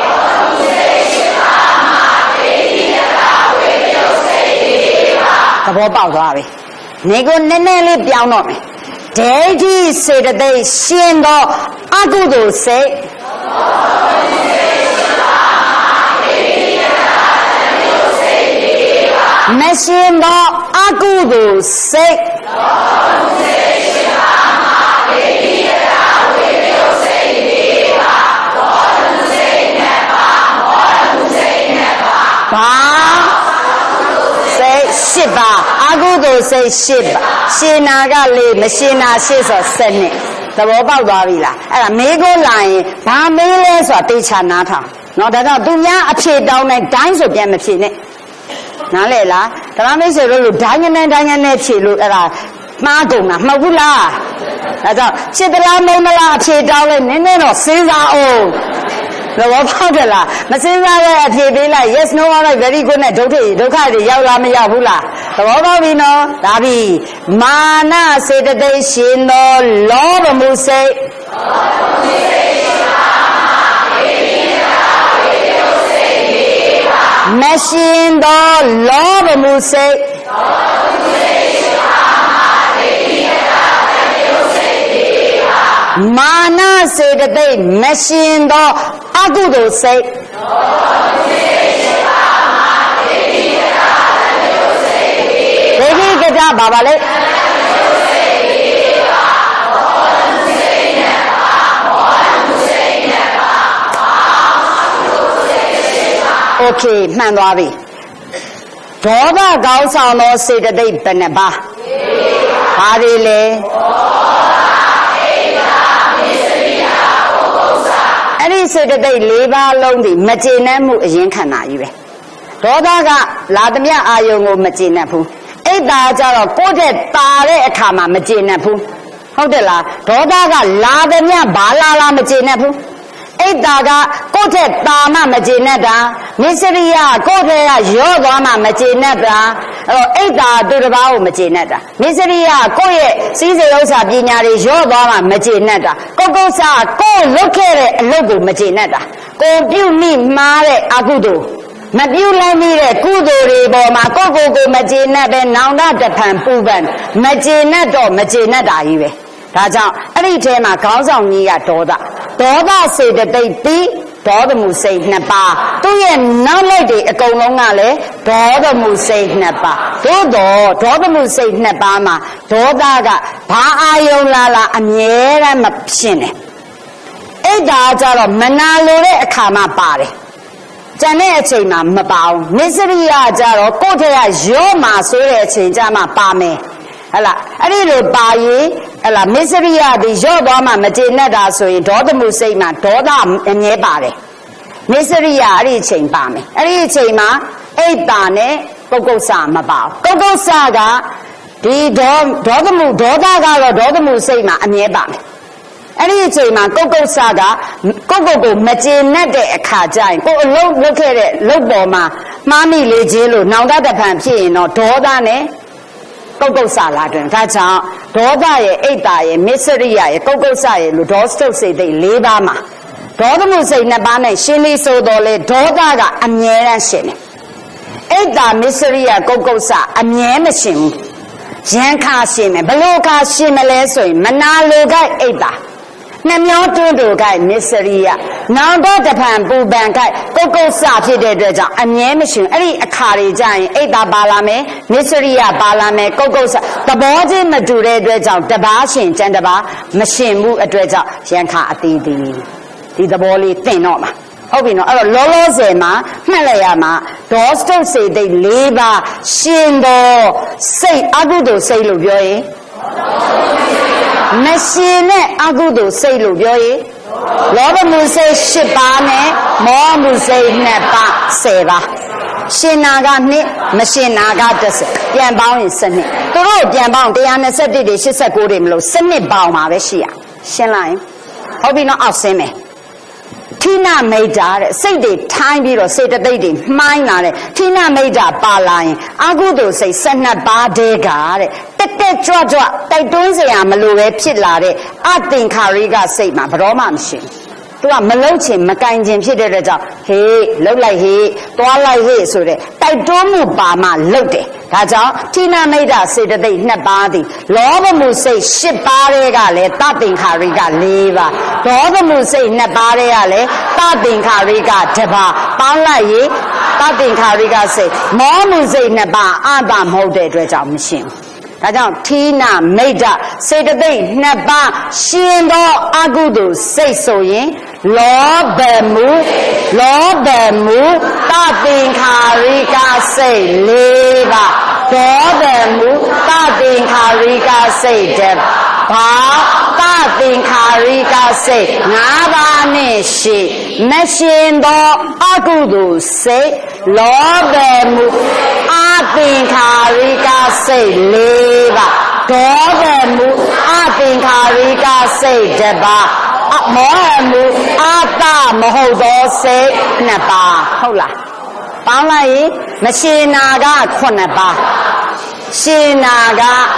သဘောပေါက်သွားပြီနေကိုနည်းနည်းလေးပြောင်းတော့မယ်ဒိဋ္ဌိစေတသိက်ရှင်သောအကုသိုလ်စိတ်မရှင်သောအကုသိုလ်စိတ်ဘာစိတ်8ပါအကုသိုလ်စိတ်8ပါရှင်နာက4မရှင်နာ8ဆို7နှစ်သဘောပေါက်သွားပြီလားအဲ့ဒါမေးကိုလာရင်ဘာမေးလဲဆိုတာတေချာနားထောင်နော်ဒါကြောင့်သူများအဖြေတောင်းတိုင်းဒိုင်းဆိုပြန်မဖြေနဲ့နားလေလားဓမ္မမိတ်ဆွေတို့လိုဒိုင်းငနဲ့ဖြေလို့အဲ့ဒါမှားကုန်တာမဟုတ်ဘူးလားဒါကြောင့်စစ်တလားမုံမလားအဖြေတောင်းလဲနည်းနည်းတော့စဉ်းစားအောင်သဘောပေါက်တယ်လားမစဉ်းစားတဲ့အဖြေပေးလိုက် yes no right very good နဲ့ဒုက္ခတွေရောက်လားမရောက်ဘူးလားသဘောပေါက်ပြီနော်ဒါပြီမာနစေတသိက်ရှင်သောလောဘမှုစိတ်မရှင်သောလောဘမှုစိတ်မာနစေတသိက်မရှင်သောအကုသိုလ်စိတ်ဒေဝိကကြဘာပါလဲโอเคမှန်သွားပြီဒေါသကောင်းဆောင်သောစေတသိက်ဘယ်နှပါဘာတွေလဲအဲ့ဒီစေတသိက်4ပါးလုံးဒီမကျေနပ်မှုအရင်ခန္ဓာကြီးပဲဒေါသကလာသမျှအာယုံကိုမကျေနပ်ဘူးအိတ်တာကြတော့ကိုယ့်တဲ့တာတဲ့အခါမှာမကျေနပ်ဘူးဟုတ်တယ်လားဒေါသကလာသမျှဘာလာမကျေနပ်ဘူးအိတ်တာကကိုယ့်တဲ့တာမှမကျေနပ်တာမစ္စရိယကိုယ့်တဲ့ကရော့သွားမှမကျေနပ်တာအဲ့တော့အိတ်တာသူတစ်ပါးကိုမကျေနပ်တာမစ္စရိယကိုယ့်ရဲ့စီးစိမ်ဥစ္စာပညာတွေရော့သွားမှမကျေနပ်တာကိုကုစ္စာကိုယ်လုပ်ခဲ့တဲ့အလုပ်ကိုမကျေနပ်တာကိုပြုမိမှားတဲ့အကုသိုလ်မပြုလိုက်မိတဲ့ကုသိုလ်တွေပေါ်မှာကိုမကျေနပ်ပဲနောင်တတဖန်ပူပန်မကျေနပ်တော့မကျေနပ်တာကြီးပဲဒါကြောင့်အဲ့ဒီထဲမှာခေါင်းဆောင်ကြီးကဒေါသစေတသိက်ပြီးဒေါသမှုစိတ်2ပါးသူ့ရဲ့နောက်လိုက်တွေအကုန်လုံးကလည်းဒေါသမှုစိတ်2ပါးသို့တော့ဒေါသမှုစိတ်2ပါးမှာဒေါသကဘာအာယုံလာအမြဲတမ်းမဖြစ်နေအဲ့ဒါကြတော့မနာလိုတဲ့အခါမှာပါတယ်ကျန်တဲ့အချိန်မှာမပါဘူးမစ္စရိယကြတော့ကိုယ့်ထက်ကရော့မှာဆိုတဲ့အချိန်ကြမှာပါမယ်ဟလာအဲ့ဒီလိုပါရင်ဟလာမစ္စရိယဒီရော့သွားမှမကျေနပ်တာဆိုရင်ဒေါသမှုစိတ်မှာဒေါသအမြဲပါတယ်မစ္စရိယအဲ့ဒီအချိန်ပါမယ်အဲ့ဒီအချိန်မှာအိတ်တာနဲ့ပုဂ္ဂုဆာမပါဘူးပုဂ္ဂုဆာကဒီဒေါသမှုဒေါသကတော့ဒေါသမှုစိတ်မှာအမြဲပါမယ်အဲ့ဒီအချိန်မှာကုက္ဆာကကိုမကျေနပ်တဲ့အခါကျရင်ကိုအလုံးလုပ်ခဲ့တဲ့လုပ်ပေါ်မှာမှားမိလေခြင်းလို့နောင်တတဖန်ဖြစ်ရင်တော့ဒေါသနဲ့ကုက္ဆာလာတွင်ဒါကြောင့်ဒေါသရဲ့အိတ်တာရဲ့မစ္စရိယရဲ့ကုက္ဆာရဲ့လို့ဒေါစတုတ်စိတ်သိ4ပါးမှာဒေါသမှုစိတ်2ပါးနဲ့ရှင်းလေးဆိုတော့လေဒေါသကအမြဲတမ်းရှင်တယ်အိတ်တာမစ္စရိယကုက္ဆာအမြဲမရှင်ဘူးရန်ခါရှင်မယ်ဘလို့ခါရှင်မလဲဆိုရင်မနာလိုကအိတ်တာနှမျောတွန်းတို့ကမစ္စရိယနောင်တော့တဖန်ပူပန်ကကုတ်ကုတ်စဖြစ်တဲ့အတွက်ကြောင့်အမြဲမရှိဘူးအဲ့ဒီအခါတွေကြရင်အိတ်သာပါလာမယ်မစ္စရိယပါလာမယ်ကုတ်ကုတ်စသဘောချင်းမတူတဲ့အတွက်ကြောင့်တပါးရှင်ကျန်တပါးမရှင်မှုအတွက်ကြောင့်ရန်ခါအသေးသေးဒီသဘောလေးသင်တော့မှာဟုတ်ပြီနော်အဲ့တော့လောလောဆယ်မှာမှတ်လိုက်ရမှာဒေါစတုတ်စေတိတ်၄ပါးရှင်တော်စိတ်အကုသိုလ်စိတ်လို့ပြောရင်မရှင်နဲ့အကုသိုလ်စိတ်လို့ပြောရင်လောဘမှုစိတ်၈ပါးနဲ့မောဟမှုစိတ်2ပါး10ပါးရှင်နာက2မရှင်နာက10ပြန်ပေါင်းရင်12သူတို့ပြန်ပေါင်း121တွေ89တွေမလို့12ပေါင်းမှာပဲရှိရရှင်းလိုက်ဟုတ်ပြီနော်အောက်ဆင်းမယ်ဌိနမိတ်တာတဲ့စိတ်တွေထိုင်းပြီးတော့စေတသိက်တွေမှိုင်းလာတဲ့ဌိနမိတ်တာပါလာရင်အကုသိုလ်စိတ်12ပါးတည်းကတဲ့တက်တက်ကြွကြွတိုက်တွန်းစရာမလိုပဲဖြစ်လာတဲ့အသင်္ခါရိကစိတ်မှာဘရောမှမရှိဘူးသူကမလှုပ်ချင်မကင်ချင်ဖြစ်တဲ့အတွက်ကြောင့်ဟေးလှုပ်လိုက်ဟေးသွားလိုက်ဟေးဆိုတဲ့တိုက်တွန်းမှုပါမှလှုပ်တယ်ဒါကြောင့်ဌိနမိတ်တာစေတသိက်2ပါးသည်လောဘမှုစိတ်10ပါးတွေကလည်းတသင်္ခါရိက4ပါးဒေါသမှုစိတ်2ပါးတွေကလည်းတသင်္ခါရိက1ပါးပေါင်းလိုက်ရင်တသင်္ခါရိကစိတ်မောမှုစိတ်2ပါးအတမဟုတ်တဲ့အတွက်ကြောင့်မရှင်းဘူးဒါကြောင့်ဌိနမိတ်တာစေတသိက်2ပါးရှင်သောအကုသိုလ်စိတ်ဆိုရင်လောဘမှုတသင်္ခါရိကစိတ်4ပါးဒေါသမှုတသင်္ခါရိကစိတ်1ပါးတသင်္ခါရိကစိတ်5ပါးနဲ့ရှိမရှင်သောအကုသိုလ်စိတ်လောဘမှုအသင်္ခါရိကစိတ်4ပါးဒေါသမှုအသင်္ခါရိကစိတ်1ပါးမောဟမှုအာတမဟုတ်သောစိတ်2ပါးဟုတ်လားပေါင်းလိုက်ရင်မရှင်နာက9ပါးရှင်နာက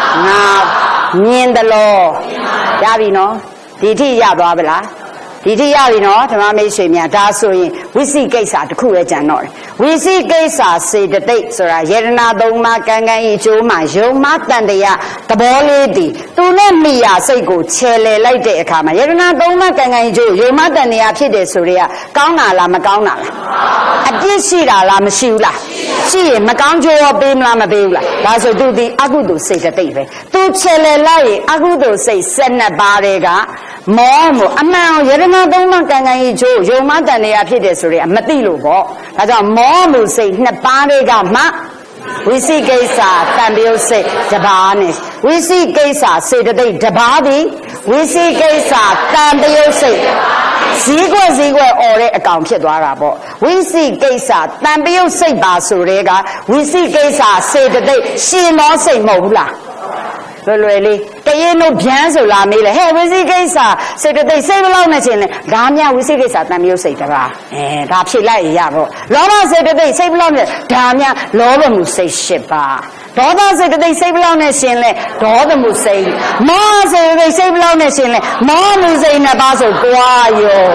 5မြင်တယ်လို့ရပြီနော်ဒီထိရသွားပြီလားဒီထိရပြီနော်ဓမ္မမိတ်ဆွေများဒါဆိုရင်ဝိသိကိစ္စတစ်ခုပဲကြံတော့တယ်ဝိသိကိစ္စစေတသိက်ဆိုတာယတနာ3ပါးကံကံဤကျိုးမှာယုံမှတန်တရားသဘောလေးတည်သူနဲ့မိယာစိတ်ကိုခြေလေလိုက်တဲ့အခါမှာယတနာ3ပါးကံကံဤကျိုးယုံမှတန်တရားဖြစ်တယ်ဆိုရဲကောင်းတာလားမကောင်းတာလားအပြစ်ရှိတာလားမရှိဘူးလားရှိရင်မကောင်းကျိုးရောပေးမလားမပေးဘူးလားဒါဆိုသူဒီအကုသိုလ်စိတ်တသိက်ပဲသူခြေလေလိုက်ရင်အကုသိုလ်စိတ်12ပါးတွေကမောမှုအမှန်ယတနာ3ပါးကံကံဤကျိုးယုံမှတန်တရားဖြစ်တယ်ဆိုရဲမသိလို့ပေါ့ဒါကြောင့်မောမှုစိတ်2ပါးတွေကမှဝိသိကိစ္စတန်ပြုတ်စိတ်1ပါးနဲ့ဝိသိကိစ္စစေတသိက်1ပါးသည်ဝိသိကိစ္စတန်ပြုတ်စိတ်ဈေးကွက်អော်တဲ့အကောင်ဖြစ်သွားတာပေါ့ဝိသိကိစ္စတန်ပြုတ်စိတ်ပါဆိုတဲ့ကဝိသိကိစ္စစေတသိက်ရှင်သောစိတ်မဟုတ်ဘူးလားလွယ်လေးတရင်တို့ဗျမ်းဆိုလာမေးလေဟဲ့ဝိသိကိစ္စစေတသိက်စိတ်ဘလောက်နဲ့ချင်းလဲဒါမြဝိသိကိစ္စတန်မြုပ်စိတ်တပါဒါဖြေလိုက်ရပေါ့လောဘစေတသိက်စိတ်ဘလောက်နဲ့ဒါမြလောဘမှုစိတ်10ပါးဒေါသစေတသိက်စိတ်ဘလောက်နဲ့ရှင်လဲဒေါသမှုစိတ်မောဟစေတသိက်စိတ်ဘလောက်နဲ့ရှင်လဲမောဟမှုစိတ်2ပါးဆိုတွားရော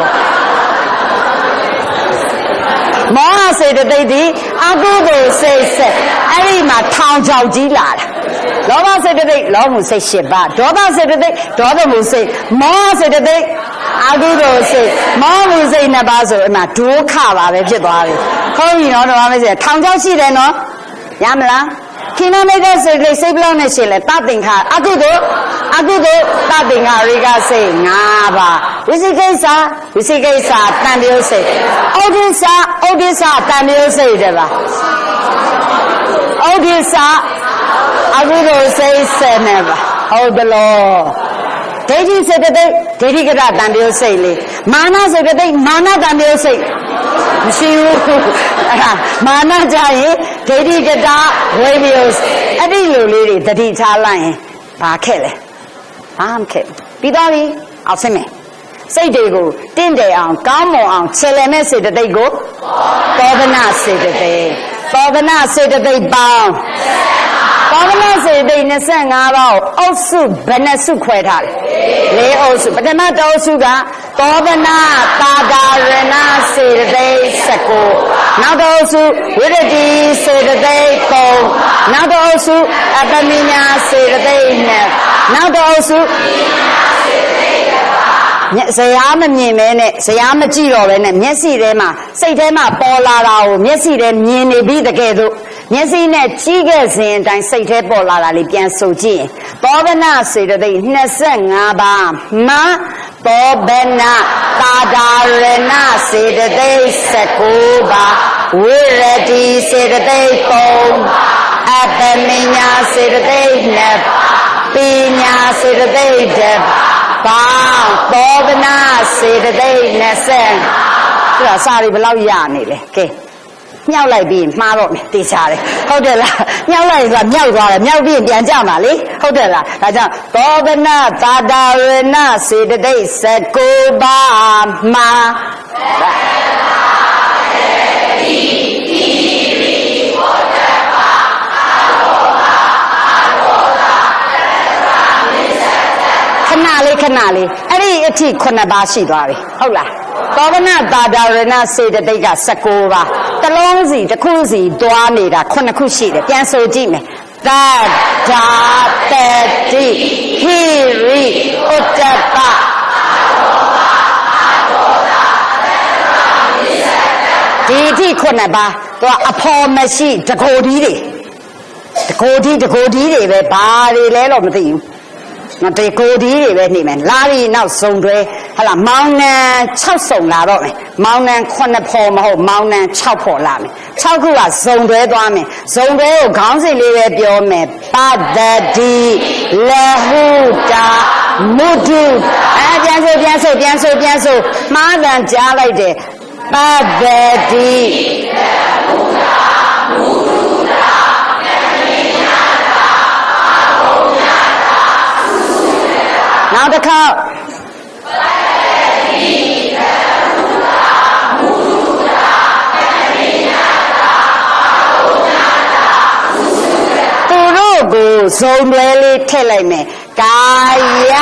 မောဟစေတသိက်ဒီအကုသိုလ်စိတ်ဆက်အဲ့ဒီမှာထောင်ချောက်ကြီးလာတာလောဘစေတသိက်လောဘမှုစိတ်10ပါးဒေါသစေတသိက်ဒေါသမှုစိတ်မောဟစေတသိက်အကုသိုလ်စိတ်မောဟမှုစိတ်2ပါးဆိုအမှဒုက္ခပါပဲဖြစ်သွားပြီဟုတ်ပြီနော်ဓမ္မမိတ်ဆွေထောင်ချောက်ရှိတယ်နော်ရမလားခိနမိတ်တဲ့စေတသိက်စိတ်ဘလောက်နဲ့ရှင်လဲတသင်္ခါအကုသိုလ်တသင်္ခါရိကစိတ်5ပါးဝိသိကိစ္စတန်ပြုတ်စိတ်ဩဒိစ္စတန်ပြုတ်စိတ်1ပါးဩဒိစ္စအကုသိုလ်စိတ်7ပါးဟုတ်တယ်လို့ဒိဋ္ဌိစေတသိက်ဒိဋ္ဌိကတတန်ပြုတ်စိတ်လေးမာနစေတသိက်မာနတန်ပြုတ်စိတ်မရှိဘူးအဲ့ဒါမာနကြရင်ဒိဋ္ဌိကတဝိပယုတ်အဲ့ဒီလိုလေးတွေတတိထားလိုက်ရင်ဘာခက်လဲဘာမခက်ပြီးသွားပြီအောက်ဆင်းမယ်စိတ်တွေကိုတင့်တယ်အောင်ကောင်းမွန်အောင်ခြေလည်မဲ့စေတသိက်ကိုသောဗနာစေတသိက်ပေါင်းစေတသိက်25ပါးကိုအုပ်စုဘယ်နှစုခွဲထားလဲ4အုပ်စုပထမတစ်အုပ်စုကသောဗနာတာဒါရဏစေတသိက်19နောက်တစ်အုပ်စုဝိရတိစေတသိက်3နောက်တစ်အုပ်စုအပမိညာစေတသိက်2နောက်တစ်အုပ်စုဇရာမမြင်မဲနဲ့ဇရာမကြည့်တော့ပဲနဲ့မျက်စိထဲမှာစိတ်ထဲမှာပေါ်လာတာကိုမျက်စိထဲမြင်နေပြီးတကယ်တော့မျက်စိနဲ့ကြည့်ခဲ့စဉ်အတိုင်းစိတ်ထဲပေါ်လာတာလေးပြန်ဆိုကြည့်ရင်သောဗနစေတသိက်25ပါးမှသောဗနသာဒါရဏစေတသိက်19ပါးဝိရတိစေတသိက်3အပမညာစေတသိက်2ပညာစေတသိက်1ပါးသောဗနစေတသိက်20ဒါစာရီဘယ်လောက်ရနေလဲကဲမြောက်လိုက်ပြီးမှားတော့မယ်တေချာတယ်ဟုတ်တယ်လားမြောက်လိုက်ဆိုတာမြောက်သွားတယ်မြောက်ပြီးပြန်ကြမှာလေဟုတ်တယ်လားဒါကြောင့်သောဗနသာဒါရဏစေတသိက်19ပါးမှာခဏလေးအဲ့ဒီအထိ9ပါးရှိသွားပြီဟုတ်လားသောဗနသာဒါရဏစေတသိက်က19ပါးတစ်လုံးစီတစ်ခုစီတွားနေတာ9ခုရှိတယ်ပြန်ဆိုကြည့်မယ်သတ္တာတတိဟိရိဥတ္တပဒီအထိ9ပါးသူကအဖော်မရှိတကိုယ်ဒီတွေပဲဘာတွေလဲတော့မသိဘူးနော်တေကိုဒီတွေပဲနေမယ်လာပြီးနောက်စုံတွဲဟလာမောင်းနှံ6စုံလာတော့မယ်မောင်းနှံ9ဖော်မဟုတ်မောင်းနှံ6ဖော်လာမယ်6ခုကစုံတွဲသွားမယ်စုံတွဲကိုခေါင်းစဉ်လေးပဲပြောမယ်ပတ္တိလဟုတာမုဒုပြန်ဆိုမှားတယ်ကြားလိုက်တယ်ပတ္တိနောက်တစ်ခါသူတို့ကိုဇုံတွဲလေးထည့်လိုက်မယ်ကာယ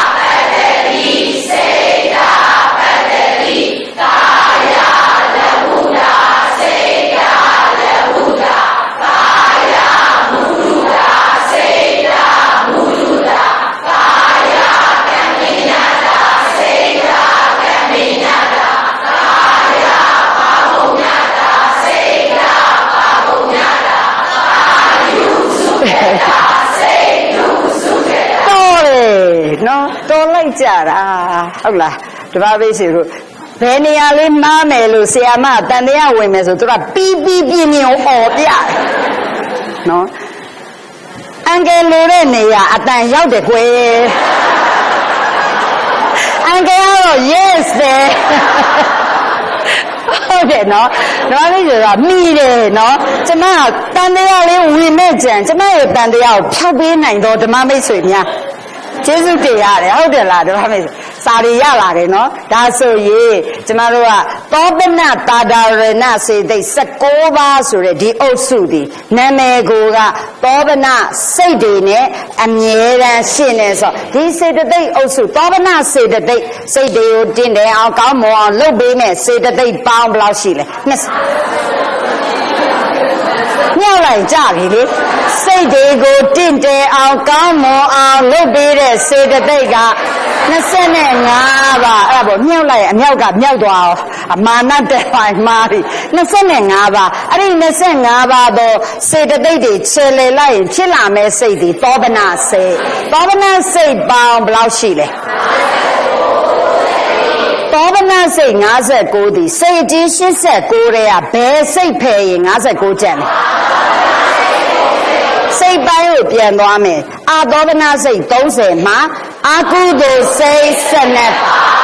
နော်တော်လိုက်ကြတာဟုတ်လားတပါးပေးစီတို့ဘယ်နေရာလေးမားမယ်လို့ဆရာမတန်တရားဝင်မယ်ဆိုသူကပီးပြင်းအော်ပြနော်အန်ကယ်လိုတဲ့နေရာအတန်ရောက်တယ်ကွယ်အန်ကယ်ကတော့ yes တယ်ဟုတ်တယ်နော်ဒါလေးဆိုတာမိတယ်နော်ကျမတန်တရားလေးဝင်မဲ့ကြံကျမရဲ့တန်တရားကိုဖြောက်ပေးနိုင်တော့ဓမ္မမိတ်ဆွေများကျေးဇူးတင်ရတယ်ဟုတ်တယ်လားဓမ္မမိတ်စာရီရလာတယ်နော်ဒါဆိုရင်ကျမတို့ကသောဗနသာဒါရဏစေတသိက်19ပါးဆိုတဲ့ဒီအုပ်စုဒီနာမည်ကိုကသောဗနစိတ်တွေနဲ့အမြဲတမ်းရှင်းနေဆိုဒီစေတသိက်အုပ်စုသောဗနစေတသိက်စိတ်တွေကိုတင်တယ်အောင်ကောင်းမွန်အောင်လုပ်ပေးမယ်စေတသိက်ပေါင်းဘယ်လောက်ရှိလဲမြောက်လိုက်ကြပြီလေစိတ်တွေကိုတင့်တယ်အောင်ကောင်းမွန်အောင်လုပ်ပေးတဲ့စေတသိက်က25ပါအဲ့ဒါပေါ့မြောက်လိုက်အမြောက်ကမြောက်သွားအောင်အမာနတဲ့ပိုင်းမှားပြီ25ပါအဲ့ဒီ25ပါတော့စေတသိက်တွေခြေလေလိုက်ရင်ဖြစ်လာမဲ့စိတ်တွေသောဗနစိတ်ပေါင်းဘယ်လောက်ရှိလဲသောဗနစိတ်59ဒီစိတ်အကြီး89တဲ့ကဘယ်စိတ်ဖယ်ရင်59ကျန်လဲစိတ်ပိုင်းကိုပြန်သွားမယ်အာသောဗနစိတ်30မှာအာကုသိုလ်စိတ်12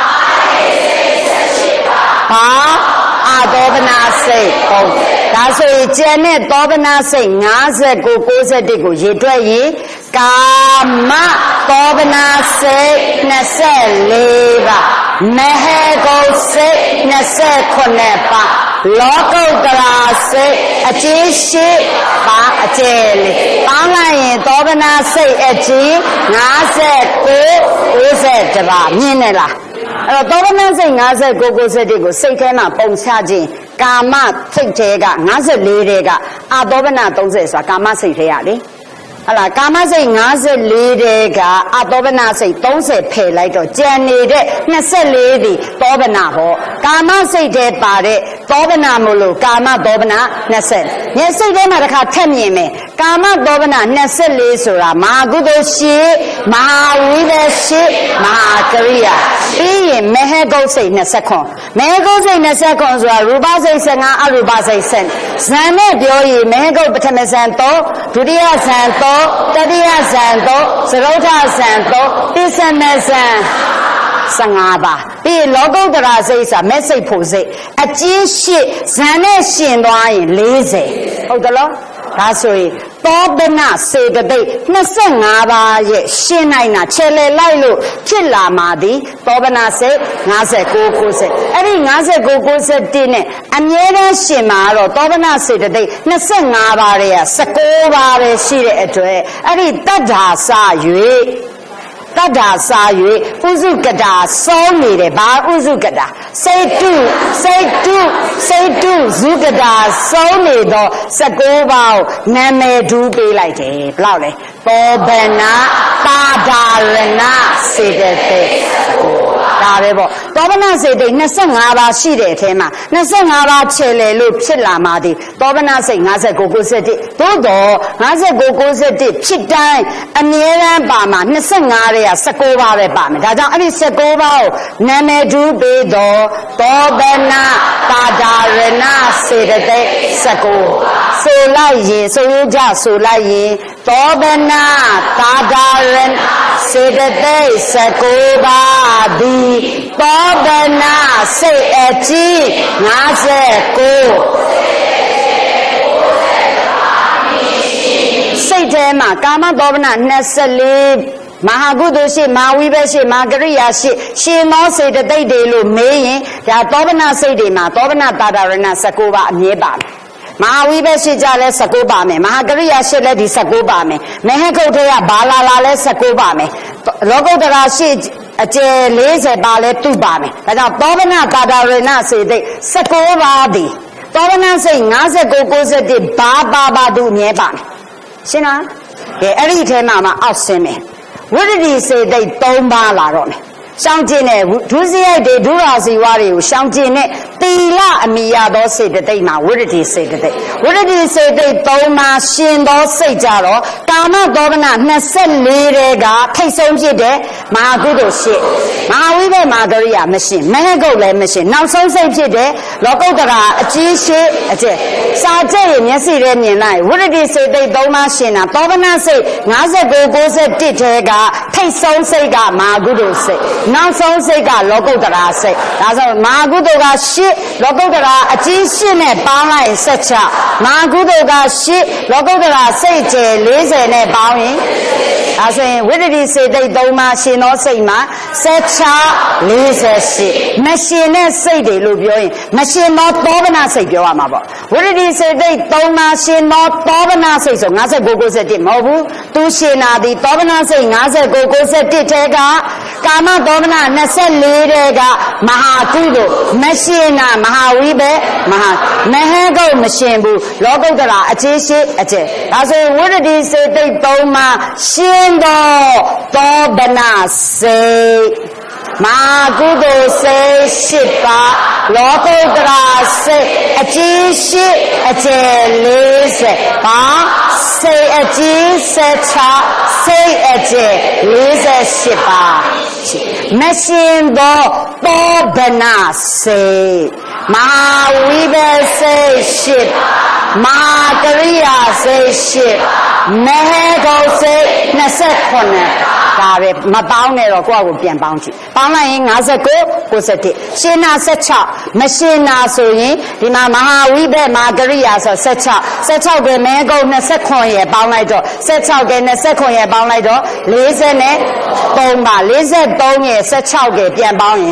ပါအာသောဗနစိတ်3ဒါဆိုရင်ကျန်တဲ့သောဗနစိတ်59 91ကိုရေတွက်ရင်ကာမသောဗနစိတ်24ပါမဟေကုစိတ်29ပါလောကုတ္တရာစိတ်အကြီးရှိပါအကျယ်လေးပေါင်းလိုက်ရင်သောဗနစိတ်အကြီး59 90ပါမြင်နေလားအဲ့တော့သောဗနစိတ်59 91ကိုစိတ်ထဲမှာပုံချခြင်းကာမစိတ်ထဲက54ထဲကအာသောဗန30ဆိုတာကာမစိတ်ထဲရလေ là cả mà say ngã say lì đấy cả à đó bên nào say đông say phê lại đó chén này đấy nè say lì đi đó bên nào ho cả mà say đấy bà đấy đó bên nào mua lu cả mà đó bên nào nè say đấy mà ra thêm gì mẹ cả mà đó bên nào nè say lì rồi mà cứ đó xí mà uy đó xí mà cái à ý mẹ hay câu say nè say con mẹ câu say nè say con rồi ruba say say ngã ruba say say sáng nay biểu gì mẹ câu bắt mẹ sáng to thứ đi sáng to ta đi sáng to sầu ta sáng to đi sáng mẹ sáng sang ngã ba bị lỗ câu đó là say sa mẹ say phụ say à chỉ是sáng nay xin đó anh lấy sayဟုတ်တယ်လို့ဒါဆိုရင်တောပနာစေတသိက်25ပါးရဲ့ရှင်းနိုင်တာခြေလေလိုက်လို့ဖြစ်လာမှာဒီတောပနာစေ59 90အဲ့ဒီ59 91နဲ့အမြဲတမ်းရှင်မှာတော့တောပနာစေတသိက်25ပါးရဲ့19ပါးပဲရှိတဲ့အတွက်အဲ့ဒီတတ္ထာစာ၍တတ္ထာစာ၍ဥစုကတာစောနေတယ်ဘာဥစုကတာစိတ်တုဇုကတာစောနေတော့19ပါးနာမည်ဒူးပေးလိုက်တယ်ဘယ်လောက်လဲသောဗနာတာဒါရဏစေတသိက်ဒါပဲပေါ့သောဗနာစေတသိက်25ပါးရှိတဲ့အထဲမှာ25ပါးခြေလေလို့ဖြစ်လာမှဒီသောဗနာစိတ်59 91သို့တော့59 91ဖြစ်တိုင်းအမြဲတမ်းပါမှာ25ရဲ့19ပါးပဲပါမယ်ဒါကြောင့်အဲ့ဒီ19ပါးကိုနာမည်ဒူးပေးတော့သောဗနာတာဒါရဏစေတသိက်19ဆိုလိုက်ရင်ဆိုရကြဆိုလိုက်ရင်သောဗနာတာဒါရဏစေတသိက်19ပါးသည်သောဗနာစိတ်အကြည့်59စိတ်ထဲမှာကာမသောဗနာ24မဟာကုသိုလ်ရှိမဟာဝိဘက်ရှိမဟာကရိယာရှိရှင်မောစေတသိက်တွေလို့မေးရင်ဒါသောဗနာစိတ်တွေမှာသောဗနာတာဒါရဏ19ပါးအမြဲပါမယ်မဟာဝိဘက်ရှိကြလဲ19ပါမယ်မဟာကရိယာရှိလဲဒီ19ပါမယ်မဟကုတ်ထဲကဘာလာလာလဲ19ပါမယ်လောကုတ္တရာရှိအကျယ်40ပါလဲသူ့ပါမယ်ဒါကြောင့်သောဗနာတာဒါရဏစေတသိက်19ပါးသည်သောဗနာစိတ်59 91ဘာသူအမြဲပါမယ်ရှင်းလားကဲအဲ့ဒီထဲမှာအောက်ဆင်းမယ်ဝိရဒိစေတသိက်3ပါးလာတော့မယ်ရှောင်းကျင်တဲ့ဒုစရိုက်တွေဒုရာဇီဝတွေကိုရှောင်းကျင်တဲ့သီလအမိရသောစေတသိက်မှာဝိရဒိစေတသိက်ဝိရဒိစေတသိက်3ပါးရှင်သောစိတ်ကြတော့ကာမသောဗနာ24တဲ့ကထိတ်ဆုံးဖြစ်တဲ့မဟာကုသိုလ်ရှိမဟာဝိဘက်မဟာကရိယာမရှိမဟကုတ်လည်းမရှိနောက်ဆုံးစိတ်ဖြစ်တဲ့လောကုတ္တရာအကြီးရှိအကျက်စာကျက်ရဲ့မျက်စိထဲမြင်လိုက်ဝိရဒိစေတသိက်3ပါးရှင်တာသောဗနာစိတ်59 91ထဲကထိတ်ဆုံးစိတ်ကမဟာကုသိုလ်စိတ်နောက်ဆုံးစိတ်ကလောကုတ္တရာစိတ်ဒါဆိုမဟာကုသိုလ်က8လောကုတ္တရာအကြီး8နဲ့ပေါင်းလိုက်16မဟာကုသိုလ်က8လောကုတ္တရာစိတ်ကျယ်40နဲ့ပေါင်းရင်ဒါဆိုရင်ဝိတ္တိစေတသိက်3ပါးရှင်သောစိတ်မှာ16 48မရှင်တဲ့စိတ်တွေလို့ပြောရင်မရှင်သောသောဗနာစိတ်ပြောရမှာပေါ့ဝိတ္တိစေတသိက်3ပါးရှင်သောသောဗနာစိတ်ဆို59 91မဟုတ်ဘူးသူရှင်နာသည်သောဗနာစိတ်59 91ထဲကကာမသောဗနာ24တဲ့ကမဟာကုသိုလ်မရှင်နာမဟာဝိဘက်မဟကုတ်မရှင်ဘူးလောကုတ္တရာအကြီးရှိအကျယ်ဒါဆိုရင်ဝိတ္တိစေတသိက်3ပါးရှင်သောသောဗနာစိတ်မဟာကုသိုလ်စိတ်8ပါးလောကုတ္တရာစိတ်အကြီးရှိအကျယ်40ပါးစိတ်အကြီး16စိတ်အကျယ်48ပါးမရှင်သောသောဗနာစိတ်မဟာဝိဘက်စိတ်8မဟာကရိယာစိတ်8မဟကုတ်စိတ်29ဒါပဲမပေါင်းနဲ့တော့ကိုယ့်အကိုပြန်ပေါင်းကြည့်ပေါင်းလိုက်ရင်59 91ရှင်နာ16မရှင်နာဆိုရင်ဒီမှာမဟာဝိဘက်မဟာကရိယာဆို16ကမဟကုတ်29ရဲ့ပေါင်းလိုက်တော့16က29ရဲ့ပေါင်းလိုက်တော့43ပါ43ရဲ့16ကပြန်ပေါင်းရင်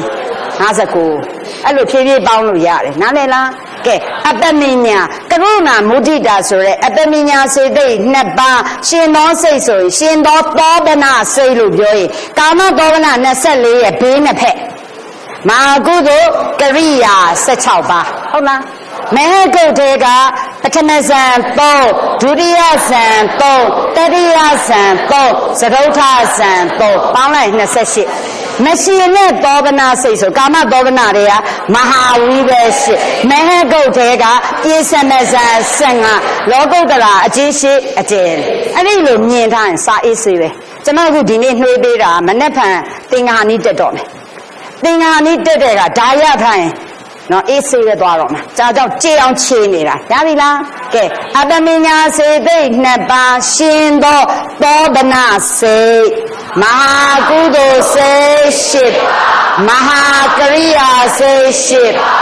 59အဲ့လိုဖြည်းဖြည်းပေါင်းလို့ရတယ်နားလည်လားကဲအပ္ပမညာကရုဏာမုဒိတာဆိုရဲအပ္ပမညာစေတသိက်2ပါးရှင်သောစိတ်ဆိုရင်ရှင်သောသောဗနာစိတ်လို့ပြောရင်ကာမသောဗနာ24ရဲ့ဘေးနှစ်ဖက်မဟာကုသိုလ်ကရိယာ16ပါးဟုတ်လားမဟကုတ်တေကပထမဇန်3ဒုတိယဇန်3တတိယဇန်3သရုဋ္ဌဇန်3ပေါင်းလိုက်28မရှင်နဲ့သောဗနာစိတ်ဆိုကာမသောဗနာတွေကမဟာဝိပဲရှိမဟကုတ်တေကပြေစမဇန်15လောကုတ္တရာအကျဉ်းရှိအကျဉ်းအဲ့ဒီလိုမြင်ထားရင်စာအေးစေပဲကျွန်တော်အခုဒီနေ့နှွေးပေးတာမနေ့ဖန်သင်္ဃာနီးတက်တော့မယ်သင်္ဃာနီးတက်တဲ့ကဒါရထိုင်နော်အေးစေးရသွားတော့မှာကြာကြောင့်ကြေးအောင်ချေနေတာရပြီလားကဲအတမညာစေသိနှစ်ပါးရှင်သောသောဗနာစိတ်မဟာကုသိုလ်စိတ်ရှိမဟာကရိယာစိတ်ရှိ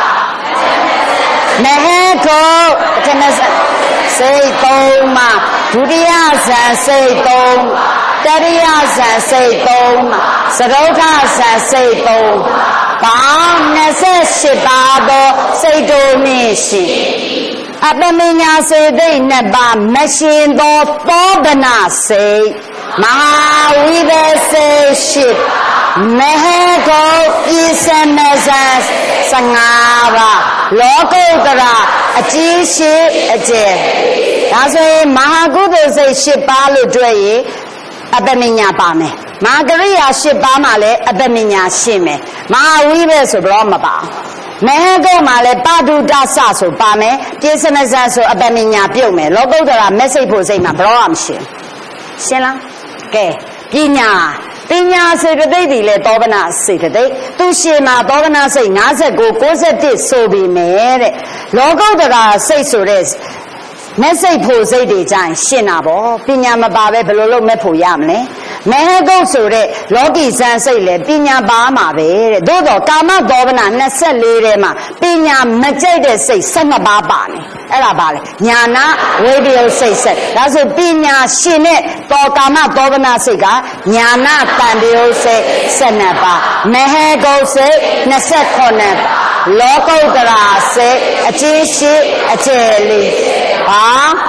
မဟေကောပထမစိတ်3မှာဒုတိယဇန်စိတ်3တတိယဇန်စိတ်3သရုဋ္ဌဇန်စိတ်3ပေါင်း28ပါးသောစိတ်တို့နှင့်ရှင်အပမညာစေသိနှစ်ပါးမရှင်သောသောဗနာစိတ်မဟာဝိသေစိတ်ရှိမဟေကောဤစမဇန်15ပါးလောကုတ္တရာအကြီးရှိအကျယ်ဒါဆိုရင်မဟာကုသိုလ်စိတ်10ပါးလို့တွေ့ရင်အပမညာပါမယ်မဟာကရိယာ10ပါးမှာလည်းအပမညာရှင်းမယ်မဟာဝိပဲဆိုတော့မပါမဟကုတ်မှာလည်းပါတုတဆဆိုပါမယ်ပြေစမဇန်ဆိုအပမညာပြုတ်မယ်လောကုတ္တရာမက်စိတ်ဖို့စိတ်မှာဘရောမရှင်းရှင်းလားကဲပညာစေတသိက်ဒီလေသောဗနာစေတသိက်သူရှင်မှာသောဗနာစိတ်59 91ဆိုပြီးမယ်တဲ့လောကုတ္တရာစိတ်ဆိုတဲ့မက်စိတ်ဖို့စိတ်တွေကြရင်ရှင်းတာပေါ့ပညာမပါပဲဘယ်လိုလုပ်မက်ဖို့ရမလဲမဟကုတ်ဆိုတဲ့လောကီဇန်စိတ်လေပညာပါမှာပဲတဲ့သို့တော့ကာမသောဗနာ24ထဲမှာပညာမကြိုက်တဲ့စိတ်12ပါးပါနေအဲ့ဒါပါလေညာနာဝိပယုစိတ်ဆက်ဒါဆိုပညာရှင်တဲ့တောကာမသောဗနာစိတ်ကညာနာတန်တယုစိတ်12ပါးမဟကုတ်စိတ်28ပါးလောကုတ္တရာစိတ်အကျဉ်းရှိအကျယ်လေးပါ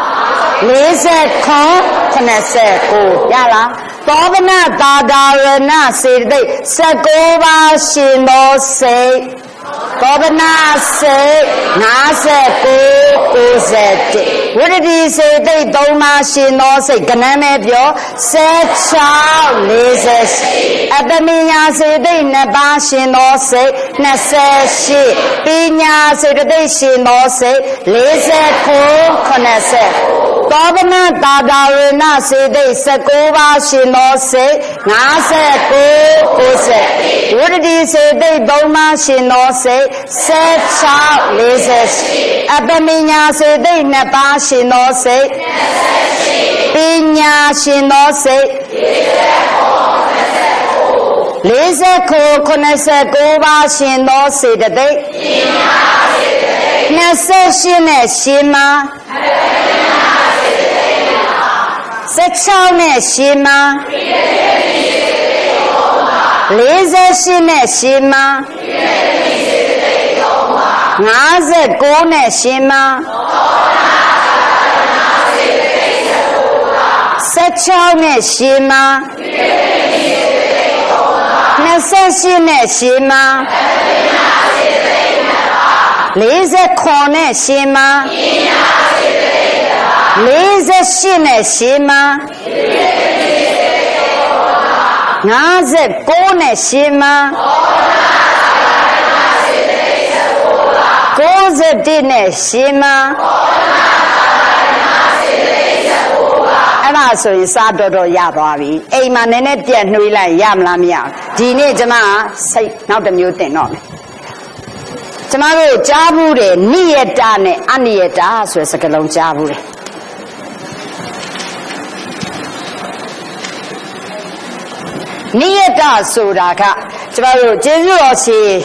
49ရလားသောဗနာတာဒါရဏစေတသိက်19ပါးရှင်သောစိတ်သောဗနာစိတ်59 91ဝိတ္တိစေသိက်3ပါးရှင်သောစိတ်ကဏ္ဍမဲ့ပြော16 48အတမညာစေသိက်2ပါးရှင်သောစိတ်28ပညာစေတသိက်ရှင်သောစိတ်49 90သောဗနာတာဒါရဏစေသိက်19ပါးရှင်သောစိတ်59 90ဝိတ္တိစေသိက်3ပါးရှင်သောစိတ်16 48အပမညာစေသိက်2ပါးရှင်သောစိတ်ပညာရှင်သောစိတ်49 89ပါးရှင်သောစေတသိက်28နဲ့ရှင်မှာ16နဲ့ရှင်မှာ48နဲ့ရှင်မှာ59နဲ့ရှင်မှာ16နဲ့ရှင်မှာ28နဲ့ရှင်မှာ49နဲ့ရှင်မှာ48နဲ့ရှင်မှာ59နဲ့ရှင်မှာ91နဲ့ရှင်မှာအဲ့ဒါဆိုရင်စားတော်ရသွားပြီအိမ်မှာနည်းနည်းပြတ်နှွေးလိုက်ရမလားမရဒီနေ့ကျမစိတ်နောက်တစ်မျိုးတင်တော့မယ်ကျမတို့ကြားဘူးတယ်နိယတနဲ့အနိယတဆိုတဲ့စကားလုံးကြားဘူးတယ်နိယတဆိုတာကကျမတို့ကျေးဇူးတော်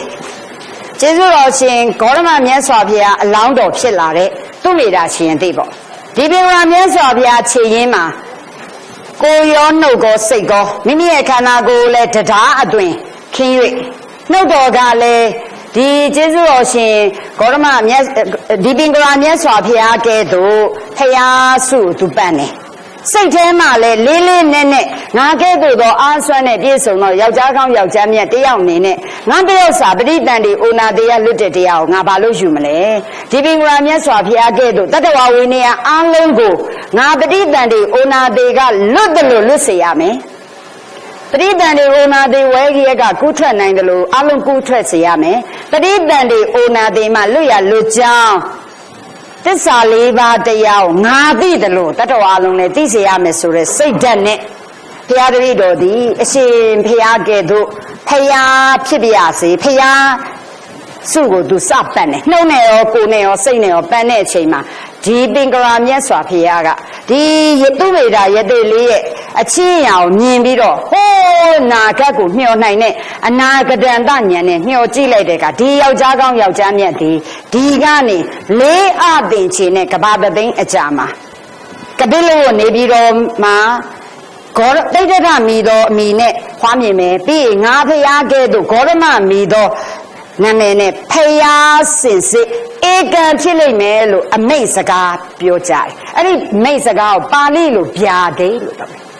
ရှင်ဂေါရမမြတ်စွာဘုရားအလောင်းတော်ဖြစ်လာတဲ့သူမိတာရှင်သိပေါ့ဒီပင်ကမြတ်စွာဘုရားခြေရင်းမှာကိုရောနှုတ်ကောစိတ်ကောမိမိရဲ့ခန္ဓာကိုယ်လည်းတရားအတွင်ခင်း၍နှုတ်တော်ကလည်းဒီကျေးဇူးတော်ရှင်ဂေါရမမြတ်ဒီပင်ကမြတ်စွာဘုရားကဲ့သို့ဖျားစုသူပန်းနေစိတ်ထဲမှာလည်းလေးလေးနက်နက်ငါကဲ့သို့သောအားစွမ်းနဲ့ပြည့်စုံသောယောက်ျားကောင်းယောက်ျားမြတ်တယောက်နေနဲ့ငါတယောက်စာပရိသန္တိအိုနာသေးရလွတ်တဲ့တရားကိုငါဘာလို့ယူမလဲဒီပင်ကရာမြတ်စွာဘုရားကဲ့သို့တတ္တဝဝိနည်းအားလုံးကိုငါပရိသန္တိအိုနာသေးကလွတ်တယ်လို့လွတ်စေရမယ်ပရိသန္တိအိုနာသေးဝဲကြီးကကူးထွက်နိုင်တယ်လို့အလုံးကူးထွက်စေရမယ်ပရိသန္တိအိုနာသေးမှာလွတ်ရလွတ်ကြောင်းသစ္စာ၄ပါးတရားကိုငါသိတယ်လို့တတ္တဝါလုံးနဲ့သိစေရမယ်ဆိုတဲ့စိတ်ဓာတ်နဲ့ဘုရားတပည့်တော်သည်အရှင်ဘုရားကဲ့သို့ဖယားဖြစ်ပြရစေဖယားစုကိုသူစပတ်နေနှုံးနေရောကိုယ်နဲ့ရောစိတ်နဲ့ရောပန်းတဲ့အချိန်မှာဒီပင်ကရာမြတ်စွာဘုရားကဒီသူဝေဒယတိလေးရဲ့အချင်းအရာကိုမြင်ပြီးတော့ဟိုးနာဂတ်ကိုမျှော်နိုင်တဲ့အနာဂတန်တဉာဏ်နဲ့မျှော်ကြည့်လိုက်တဲ့ကဒီယောက်ျားကောင်းယောက်ျားမြတ်ဒီကနေလေးအပင်ချေနဲ့ကဘာပသိန်းအကြာမှာကပိလဝနေပြီးတော့မှာဂေါရတိဋ္ဌမီသောအမိနဲ့ခွားမြင်မယ်ပြီးရင်ငါဖယားကဲ့သို့ဂေါရမမီသောနာမည်နဲ့ဖယားစင်စစ်ဧကံဖြစ်လိမ့်မယ်လို့အမိတ်စကားပြောကြတယ်အဲ့ဒီမိတ်စကားကိုပါဠိလိုဗျာဒိတ်လို့ပြောတယ်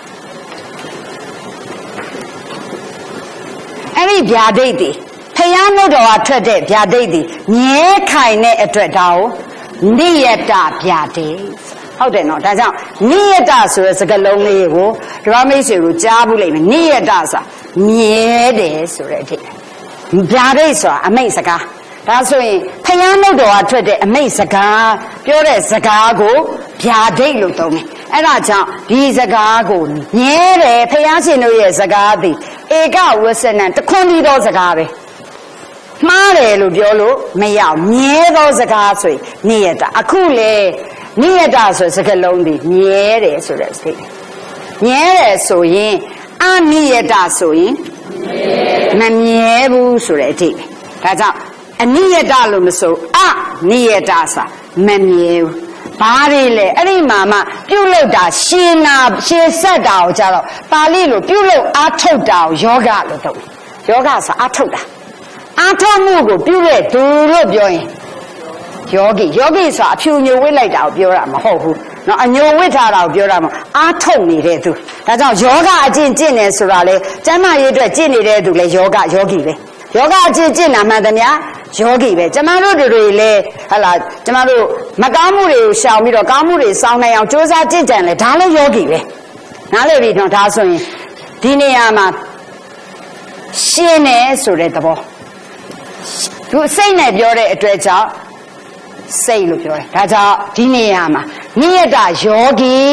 အဲ့ဒီဗျာဒိတ်ဒီဖယားနှုတ်တော်ကထွက်တဲ့ဗျာဒိတ်ဒီမြဲခိုင်တဲ့အတွက်ဒါကိုနိယတဗျာဒိတ်ဟုတ်တယ်နော်ဒါကြောင့်နိယတဆိုတဲ့စကားလုံးလေးကိုဓမ္မမိတ်ဆွေတို့ကြားဘူးလိမ့်မယ်နိယတဆိုတာမြဲတယ်ဆိုတဲ့အဓိပ္ပာယ်ဗျာဒိတ်ဆိုတာအမိတ်စကားဒါဆိုရင်ဖယားနှုတ်တော်ကထွက်တဲ့အမိတ်စကားပြောတဲ့စကားကိုဗျာဒိတ်လို့သုံးတယ်အဲ့ဒါကြောင့်ဒီစကားကိုမြဲတယ်ဖယားရှင်တို့ရဲ့စကားသည်ဧကဝဆနံတခွန်းပြီးသောစကားပဲမှားတယ်လို့ပြောလို့မရအောင်မြဲသောစကားဆိုရင်နိယတအခုလေနိယတဆိုစကားလုံးဒီမြဲတယ်ဆိုတဲ့စိတ်မြဲတယ်ဆိုရင်အနိယတဆိုရင်မမြဲဘူးဆိုတဲ့အဓိပ္ပာယ်ဒါကြောင့်အနိယတလို့မဆိုအနိယတဆိုမမြဲဘူးဘာတွေလဲအဲ့ဒီမှာမှပြုတ်လောက်တာရှင်ဆက်တာကိုကြတော့ပါဠိလိုပြုတ်လောက်အားထုတ်တာကိုယောဂလို့သုံးယောဂဆိုအားထုတ်တာအားထုတ်မှုကိုပြုတ်တဲ့သူလို့ပြောရင်ယောဂီဆိုတာအဖြူညိုဝစ်လိုက်တာကိုပြောတာမဟုတ်ဘူးနော်အညိုဝစ်ထားတာကိုပြောတာမဟုတ်အားထုတ်နေတဲ့သူဒါကြောင့်ယောဂအကျင့်ကျင့်နေဆိုတာလေကျမ်းမာရေးအတွက်ကျင့်နေတဲ့သူလေယောဂယောဂီပဲယောဂအကျင့်ကျင့်တာမှန်သမျှယောဂီပဲကျမတို့တွေလေဟလာကျမတို့မကောင်းမှုတွေကိုရှောင်ပြီးတော့ကောင်းမှုတွေစောင့်နိုင်အောင်ကြိုးစားကြင့်ကြံလဲဒါလည်းယောဂီပဲနားလည်ပြီနော်ဒါဆိုရင်ဒီနေရာမှာရှင်းနေဆိုတဲ့သဘောသူစိတ်နဲ့ပြောတဲ့အတွက်ကြောင့်စိတ်လို့ပြောတယ်ဒါကြောင့်ဒီနေရာမှာနိယတယောဂီ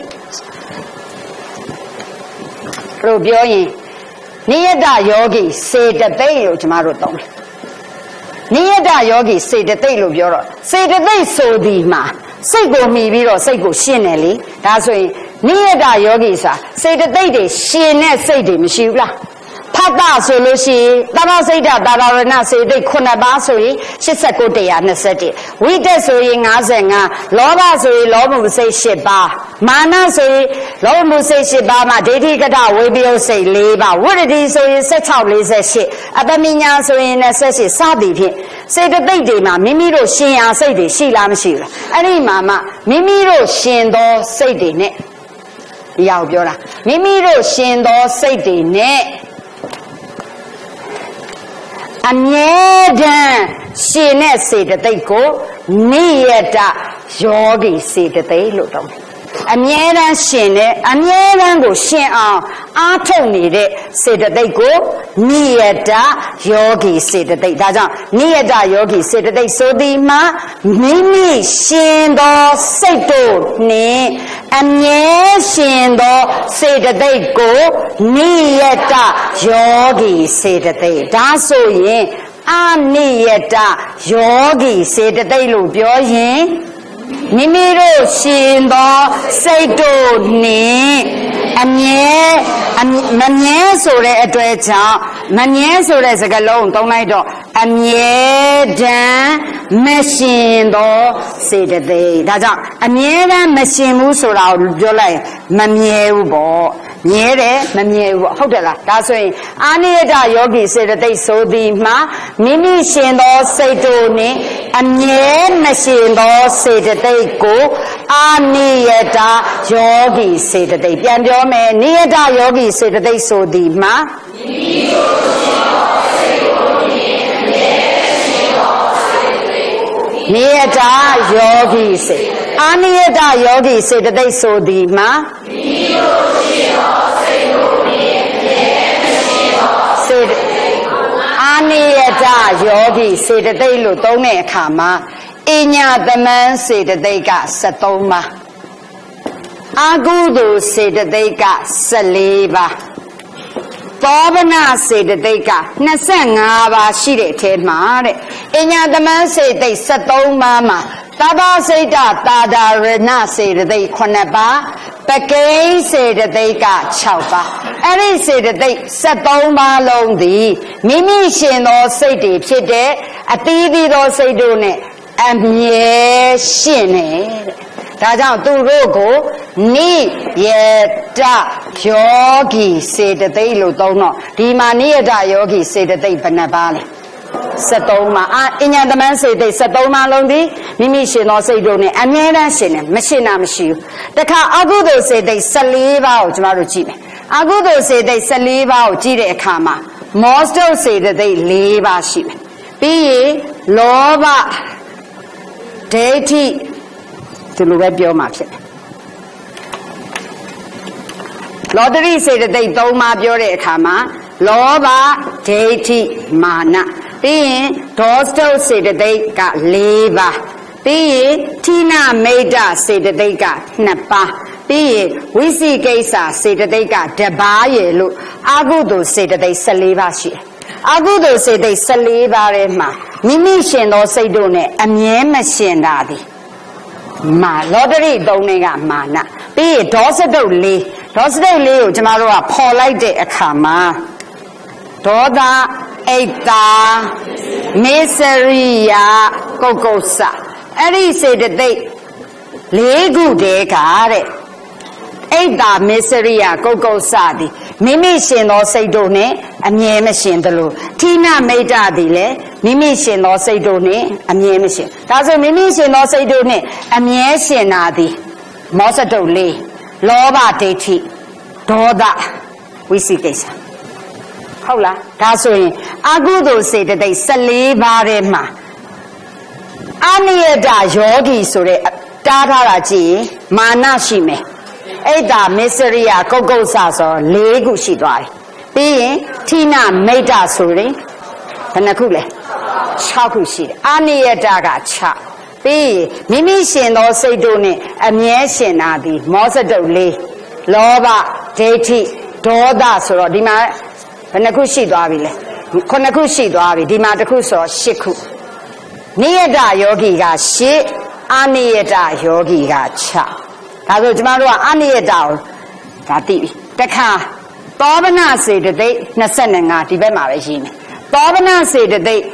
လို့ပြောရင်နိယတယောဂီစေတသိက်လို့ကျမတို့သုံးတယ်နိယတယောဂီစေတသိက်လို့ပြောတော့စေတသိက်ဆိုဒီမှာစိတ်ကိုမှီပြီးတော့စိတ်ကိုရှင်းတယ်လေဒါဆိုရင်နိယတယောဂီဆိုတာစေတသိက်တွေရှင်းတဲ့စိတ်တွေမရှိဘူးလားဖတ်တာဆိုလို့ရှိရင်သဘာစိတ်ဓာတ်သာရဏစေတိတ်9ပါးဆိုရင်89 121ဝိတက်ဆိုရင်55လောဘဆိုရင်လောဘမှုစိတ်10ပါးမာနဆိုရင်လောဘမှုစိတ်10ပါးမှာဒိဋ္ဌိကတဝိပယုတ်စိတ်4ပါးဝိရဒိဆိုရင်1648အပမညာဆိုရင်28စသည်ဖြင့်စေတသိက်တွေမှာမိမိတို့ရှင်ရာစိတ်တွေရှိလားမရှိဘူးလားအဲ့ဒီမှာမှမိမိတို့ရှင်သောစိတ်တွေနဲ့ဒီအောင်ပြောတာမိမိတို့ရှင်သောစိတ်တွေနဲ့အမြဲတမ်းရှင်တဲ့စေတသိက်ကိုနိယတယောဂီစေတသိက်လို့သုံးတယ်အမြဲတမ်းရှင်တဲ့အမြဲတမ်းကိုရှင်အောင်အားထုတ်နေတဲ့စေတသိက်ကိုနိယတယောဂီစေတသိက်ဒါကြောင့်နိယတယောဂီစေတသိက်ဆိုသည်မှာမိမိရှင်သောစိတ်တို့နှင့်အမြဲရှင်သောစေတသိက်ကိုနိယတယောဂီစေတသိက်ဒါဆိုရင်အနိယတယောဂီစေတသိက်လို့ပြောရင်မိမိတို့ရှင်သောစိတ်တို့နှင့်အမြဲမမြဲဆိုတဲ့အတွေ့ကြောင့်မမြဲဆိုတဲ့စကားလုံးသုံးလိုက်တော့အမြဲတမ်းမရှင်သောစေတသိက်ဒါကြောင့်အမြဲတမ်းမရှင်ဘူးဆိုတာကိုပြောလိုက်မမြဲဘူးပေါ့မြဲတယ်မမြဲဘူးဟုတ်တယ်လားဒါဆိုရင်အာနိယတယောဂီစေတသိက်ဆိုသည်မှာမိမိရှင်သောစိတ်တို့နှင့်အမြဲမရှင်သောစေတသိက်ကိုအာနိယတယောဂီစေတသိက်ပြန်ပြောမယ်နိယတယောဂီစေတသိက်ဆိုသည်မှာမိမိတို့ရှင်သောစိတ်တို့နိယတယောဂီစေအာနိယတယောဂီစေတသိက်ဆိုသည်မှာမိတို့ရှိသောစိတ်တို့နှင့်အမြဲမရှိသောစေတအာနိယတယောဂီစေတသိက်လို့သုံးတဲ့အခါမှာအညာသမန်းစေတသိက်က73ပါအာကုသိုလ်စေတသိက်က14ပါသောဗနာစေတသိက်က25ပါရှိတဲ့အထဲမှာတဲ့အညာသမန်းစေတသိက်73ပါမှာသာသာစိတ်တာတာရဏစေတသိက်9ပါပကိစေတသိက်က6ပါအဲ့ဒီစေတသိက်73ပါလုံးသည်မိမိရှင်သောစိတ်တွေဖြစ်တဲ့အသီးသီးသောစိတ်တို့နဲ့အမြဲရှင်နေတဲ့ဒါကြောင့်သူတို့ကိုနိယတယောဂီစေတသိက်လို့သုံးတော့ဒီမှာနိယတယောဂီစေတသိက်ဘယ်နှပါလဲ73ပါအညာသမန်းစေတသိက်73ပါလုံးသည်မိမိရှင်သောစိတ်တို့နဲ့အမြဲတမ်းရှင်တယ်မရှင်တာမရှိဘူးတခါအကုသိုလ်စေတသိက်14ပါကိုကျွန်တော်တို့ကြည့်မယ်အကုသိုလ်စေတသိက်14ပါကိုကြည့်တဲ့အခါမှာမောစတုစေတသိက်4ပါရှိမယ်ပြီးရင်လောဘဒိဋ္ဌိဒီလိုပဲပြောမှာဖြစ်တယ်လောတရိစေတသိက်3ပါပြောတဲ့အခါမှာလောဘဒိဋ္ဌိမာနပြီးရင်ဒေါစတုစေတသိက်က4ပါပြီးရင်ဌိနမိတ်တစေတသိက်က2ပါပြီးရင်ဝိသိကိစ္စစေတသိက်က1ပါရယ်လို့အာဟုတုစေတသိက်14ပါရှိတယ်အာဟုတုစေတသိက်14ပါထဲမှာမိမိရှင်သောစိတ်တို့နဲ့အမြဲမရှင်တာသည်မာလောတရိ3နဲ့ကမာနပြီးရင်ဒေါစတု4ဒေါစတု4ကိုကျမတို့ကဖော်လိုက်တဲ့အခါမှာဒေါသအိတ်တာမေစရိယကုတ်ကုတ်စအဲ့ဒီစေတသိက်4ခုတည်းကတဲ့အိတ်တာမေစရိယကုတ်ကုတ်စသည်မိမိရှင်သောစိတ်တို့နဲ့အမြဲမရှင်သလိုဌိနမိတ်တသည်လည်းမိမိရှင်သောစိတ်တို့နဲ့အမြဲမရှင်ဒါဆိုမိမိရှင်သောစိတ်တို့နဲ့အမြဲရှင်တာသည်မောစတု4လောဘဒိဋ္ဌိဒေါသဝိသိကိစ္စဟုတ်လားဒါဆိုရင်အကုသိုလ်စေတသိက်14ပါးထဲမှာအနိယတယောဂီဆိုတဲ့တားထားတာကြည့်ရင်မာနရှိမယ်အိတ်တာမစ္စရိယကုတ်ကုတ်ဆဆို4ခုရှိသွားပြီပြီးရင်ဌိနမိတ်တဆိုရင်ဘယ်နှခုလဲ6ခုရှိတယ်အနိယတက6ပြီးမိမိရှင်သောစိတ်တို့နဲ့အမြဲရှင်တာဒီမောစတု4လောဘဒိဋ္ဌိဒေါသဆိုတော့ဒီမှာဘယ်နှခုရှိသွားပြီလဲ9ခုရှိသွားပြီဒီမှာတစ်ခုဆို10ခုနိယတယောဂီက10အနိယတယောဂီက6ဒါဆိုကျမတို့ကအနိယတကိုဒါသိပြီတခါသောဗနာစေတသိက်25ဒီဘက်မှာပဲရှိနေသောဗနာစေတသိက်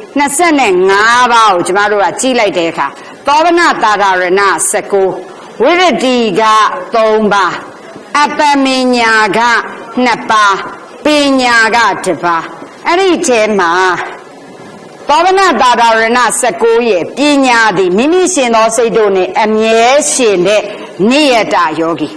25ပါးကိုကျမတို့ကကြည့်လိုက်တဲ့အခါသောဗနာတာရဏ19ဝိရတိက3ပါးအပမညာက2ပါးပညာက1ပါးအဲ့ဒီထဲမှာသောဗနာတာရဏ19ရဲ့ပညာသည်မိမိရှင်သောစိတ်တို့နဲ့အမြဲရှင်တဲ့နိယတယောဂီ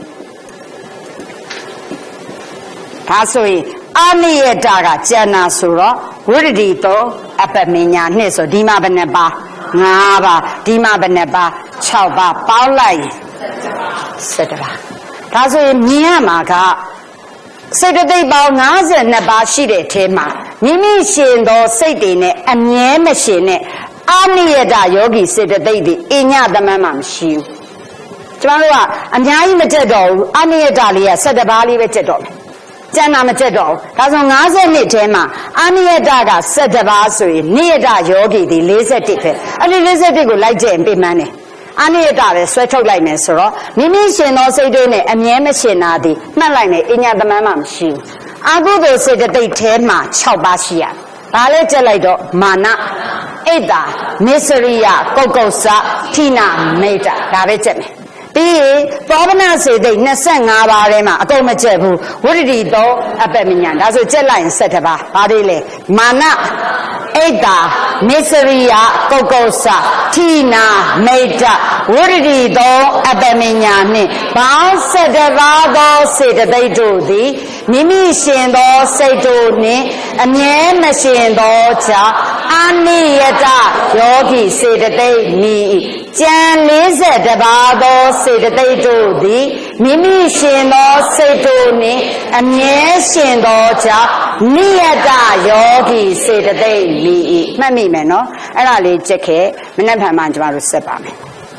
ဒါဆိုရင်အနိယတကကျန်တာဆိုတော့ဝိရတိတောအပမညာနှစ်ဆိုဒီမှာဘယ်နှပါ5ပါဒီမှာဘယ်နှပါ6ပါပေါင်းလိုက်17ပါဒါဆိုရင်မြင်ရမှာကစေတသိက်ပေါင်း52ပါးရှိတဲ့အထဲမှာမိမိရှင်သောစိတ်တွေနဲ့အမြဲမရှင်နဲ့အနိယတယောဂီစေတသိက်တွေအညသမန်းမှမရှိဘူးကျမတို့ကအများကြီးမတက်တော့ဘူးအနိယတလေးက17ပါးလေးပဲတက်တော့မယ်ကျန်တာမတက်တော့ဘူးဒါဆို52ထဲမှာအနိယတက17ပါးဆိုရင်နိယတယောဂီတွေ41ပဲအဲ့ဒီ41ကိုလိုက်ကြည့်ရင်ပြမှန်းတယ်အနိယတပဲဆွဲထုတ်လိုက်မယ်ဆိုတော့မိမိရှင်သောစိတ်တို့နဲ့အမြဲမရှင်တာဒီမှတ်လိုက်မယ်အညသမန်းမှမရှိဘူးအကုသိုလ်စေတသိက်ထဲမှာ6ပါးရှိရတယ်ဘာလဲကြက်လိုက်တော့မာနအိတ်တာမစ္စရိယကုတ်ကုတ်စဌိနမိတ်တဒါပဲကြက်မယ်ပြီးရင်သောဗနာစေတသိက်25ပါးထဲမှာအကုန်မကြက်ဘူးဝိရတိတောအပမညာဒါဆိုကြက်လိုက်ရင်17ပါးဘာတွေလဲမာနအိတ်တာမစ္စရိယကုတ်ကုတ်စဌိနမိတ်တဝိရတိတောအပမညာနှင့်ဘောင်း17ပါးသောစေတသိက်တို့သည်မိမိရှင်သောစိတ်တို့နှင့်အမြဲမရှင်သောကြောင့်အာနိယတယောဂီစေတသိက်မိကြံ40ပါးသောစေတသိက်တို့သည်မိမိရှင်သောစိတ်တို့နှင့်အမြဲရှင်သောကြောင့်နိယတယောဂီစေတသိက်မိမှတ်မိမယ်နော်အဲ့ဒါလေးကြက်ခဲ့မနေ့ဖန်မှကျွန်တော်တို့ဆက်ပါမယ်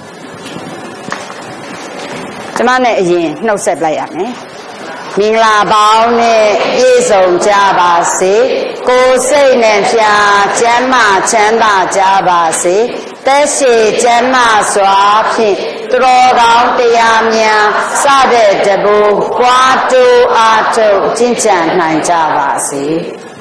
ကျွန်မနဲ့အရင်နှုတ်ဆက်လိုက်ရမယ်မင်္ဂလာပေါင်းနဲ့ပြည့်စုံကြပါစေကိုယ်စိတ်နဲ့ဖြာကျမ်းမာချမ်းသာကြပါစေသက်ရှိကျမ်းမာစွာဖြင့်သူတော်ကောင်းတရားများစတဲ့တဘူပွားတူအားထုတ်ကျင့်ကြံနိုင်ကြပါစေ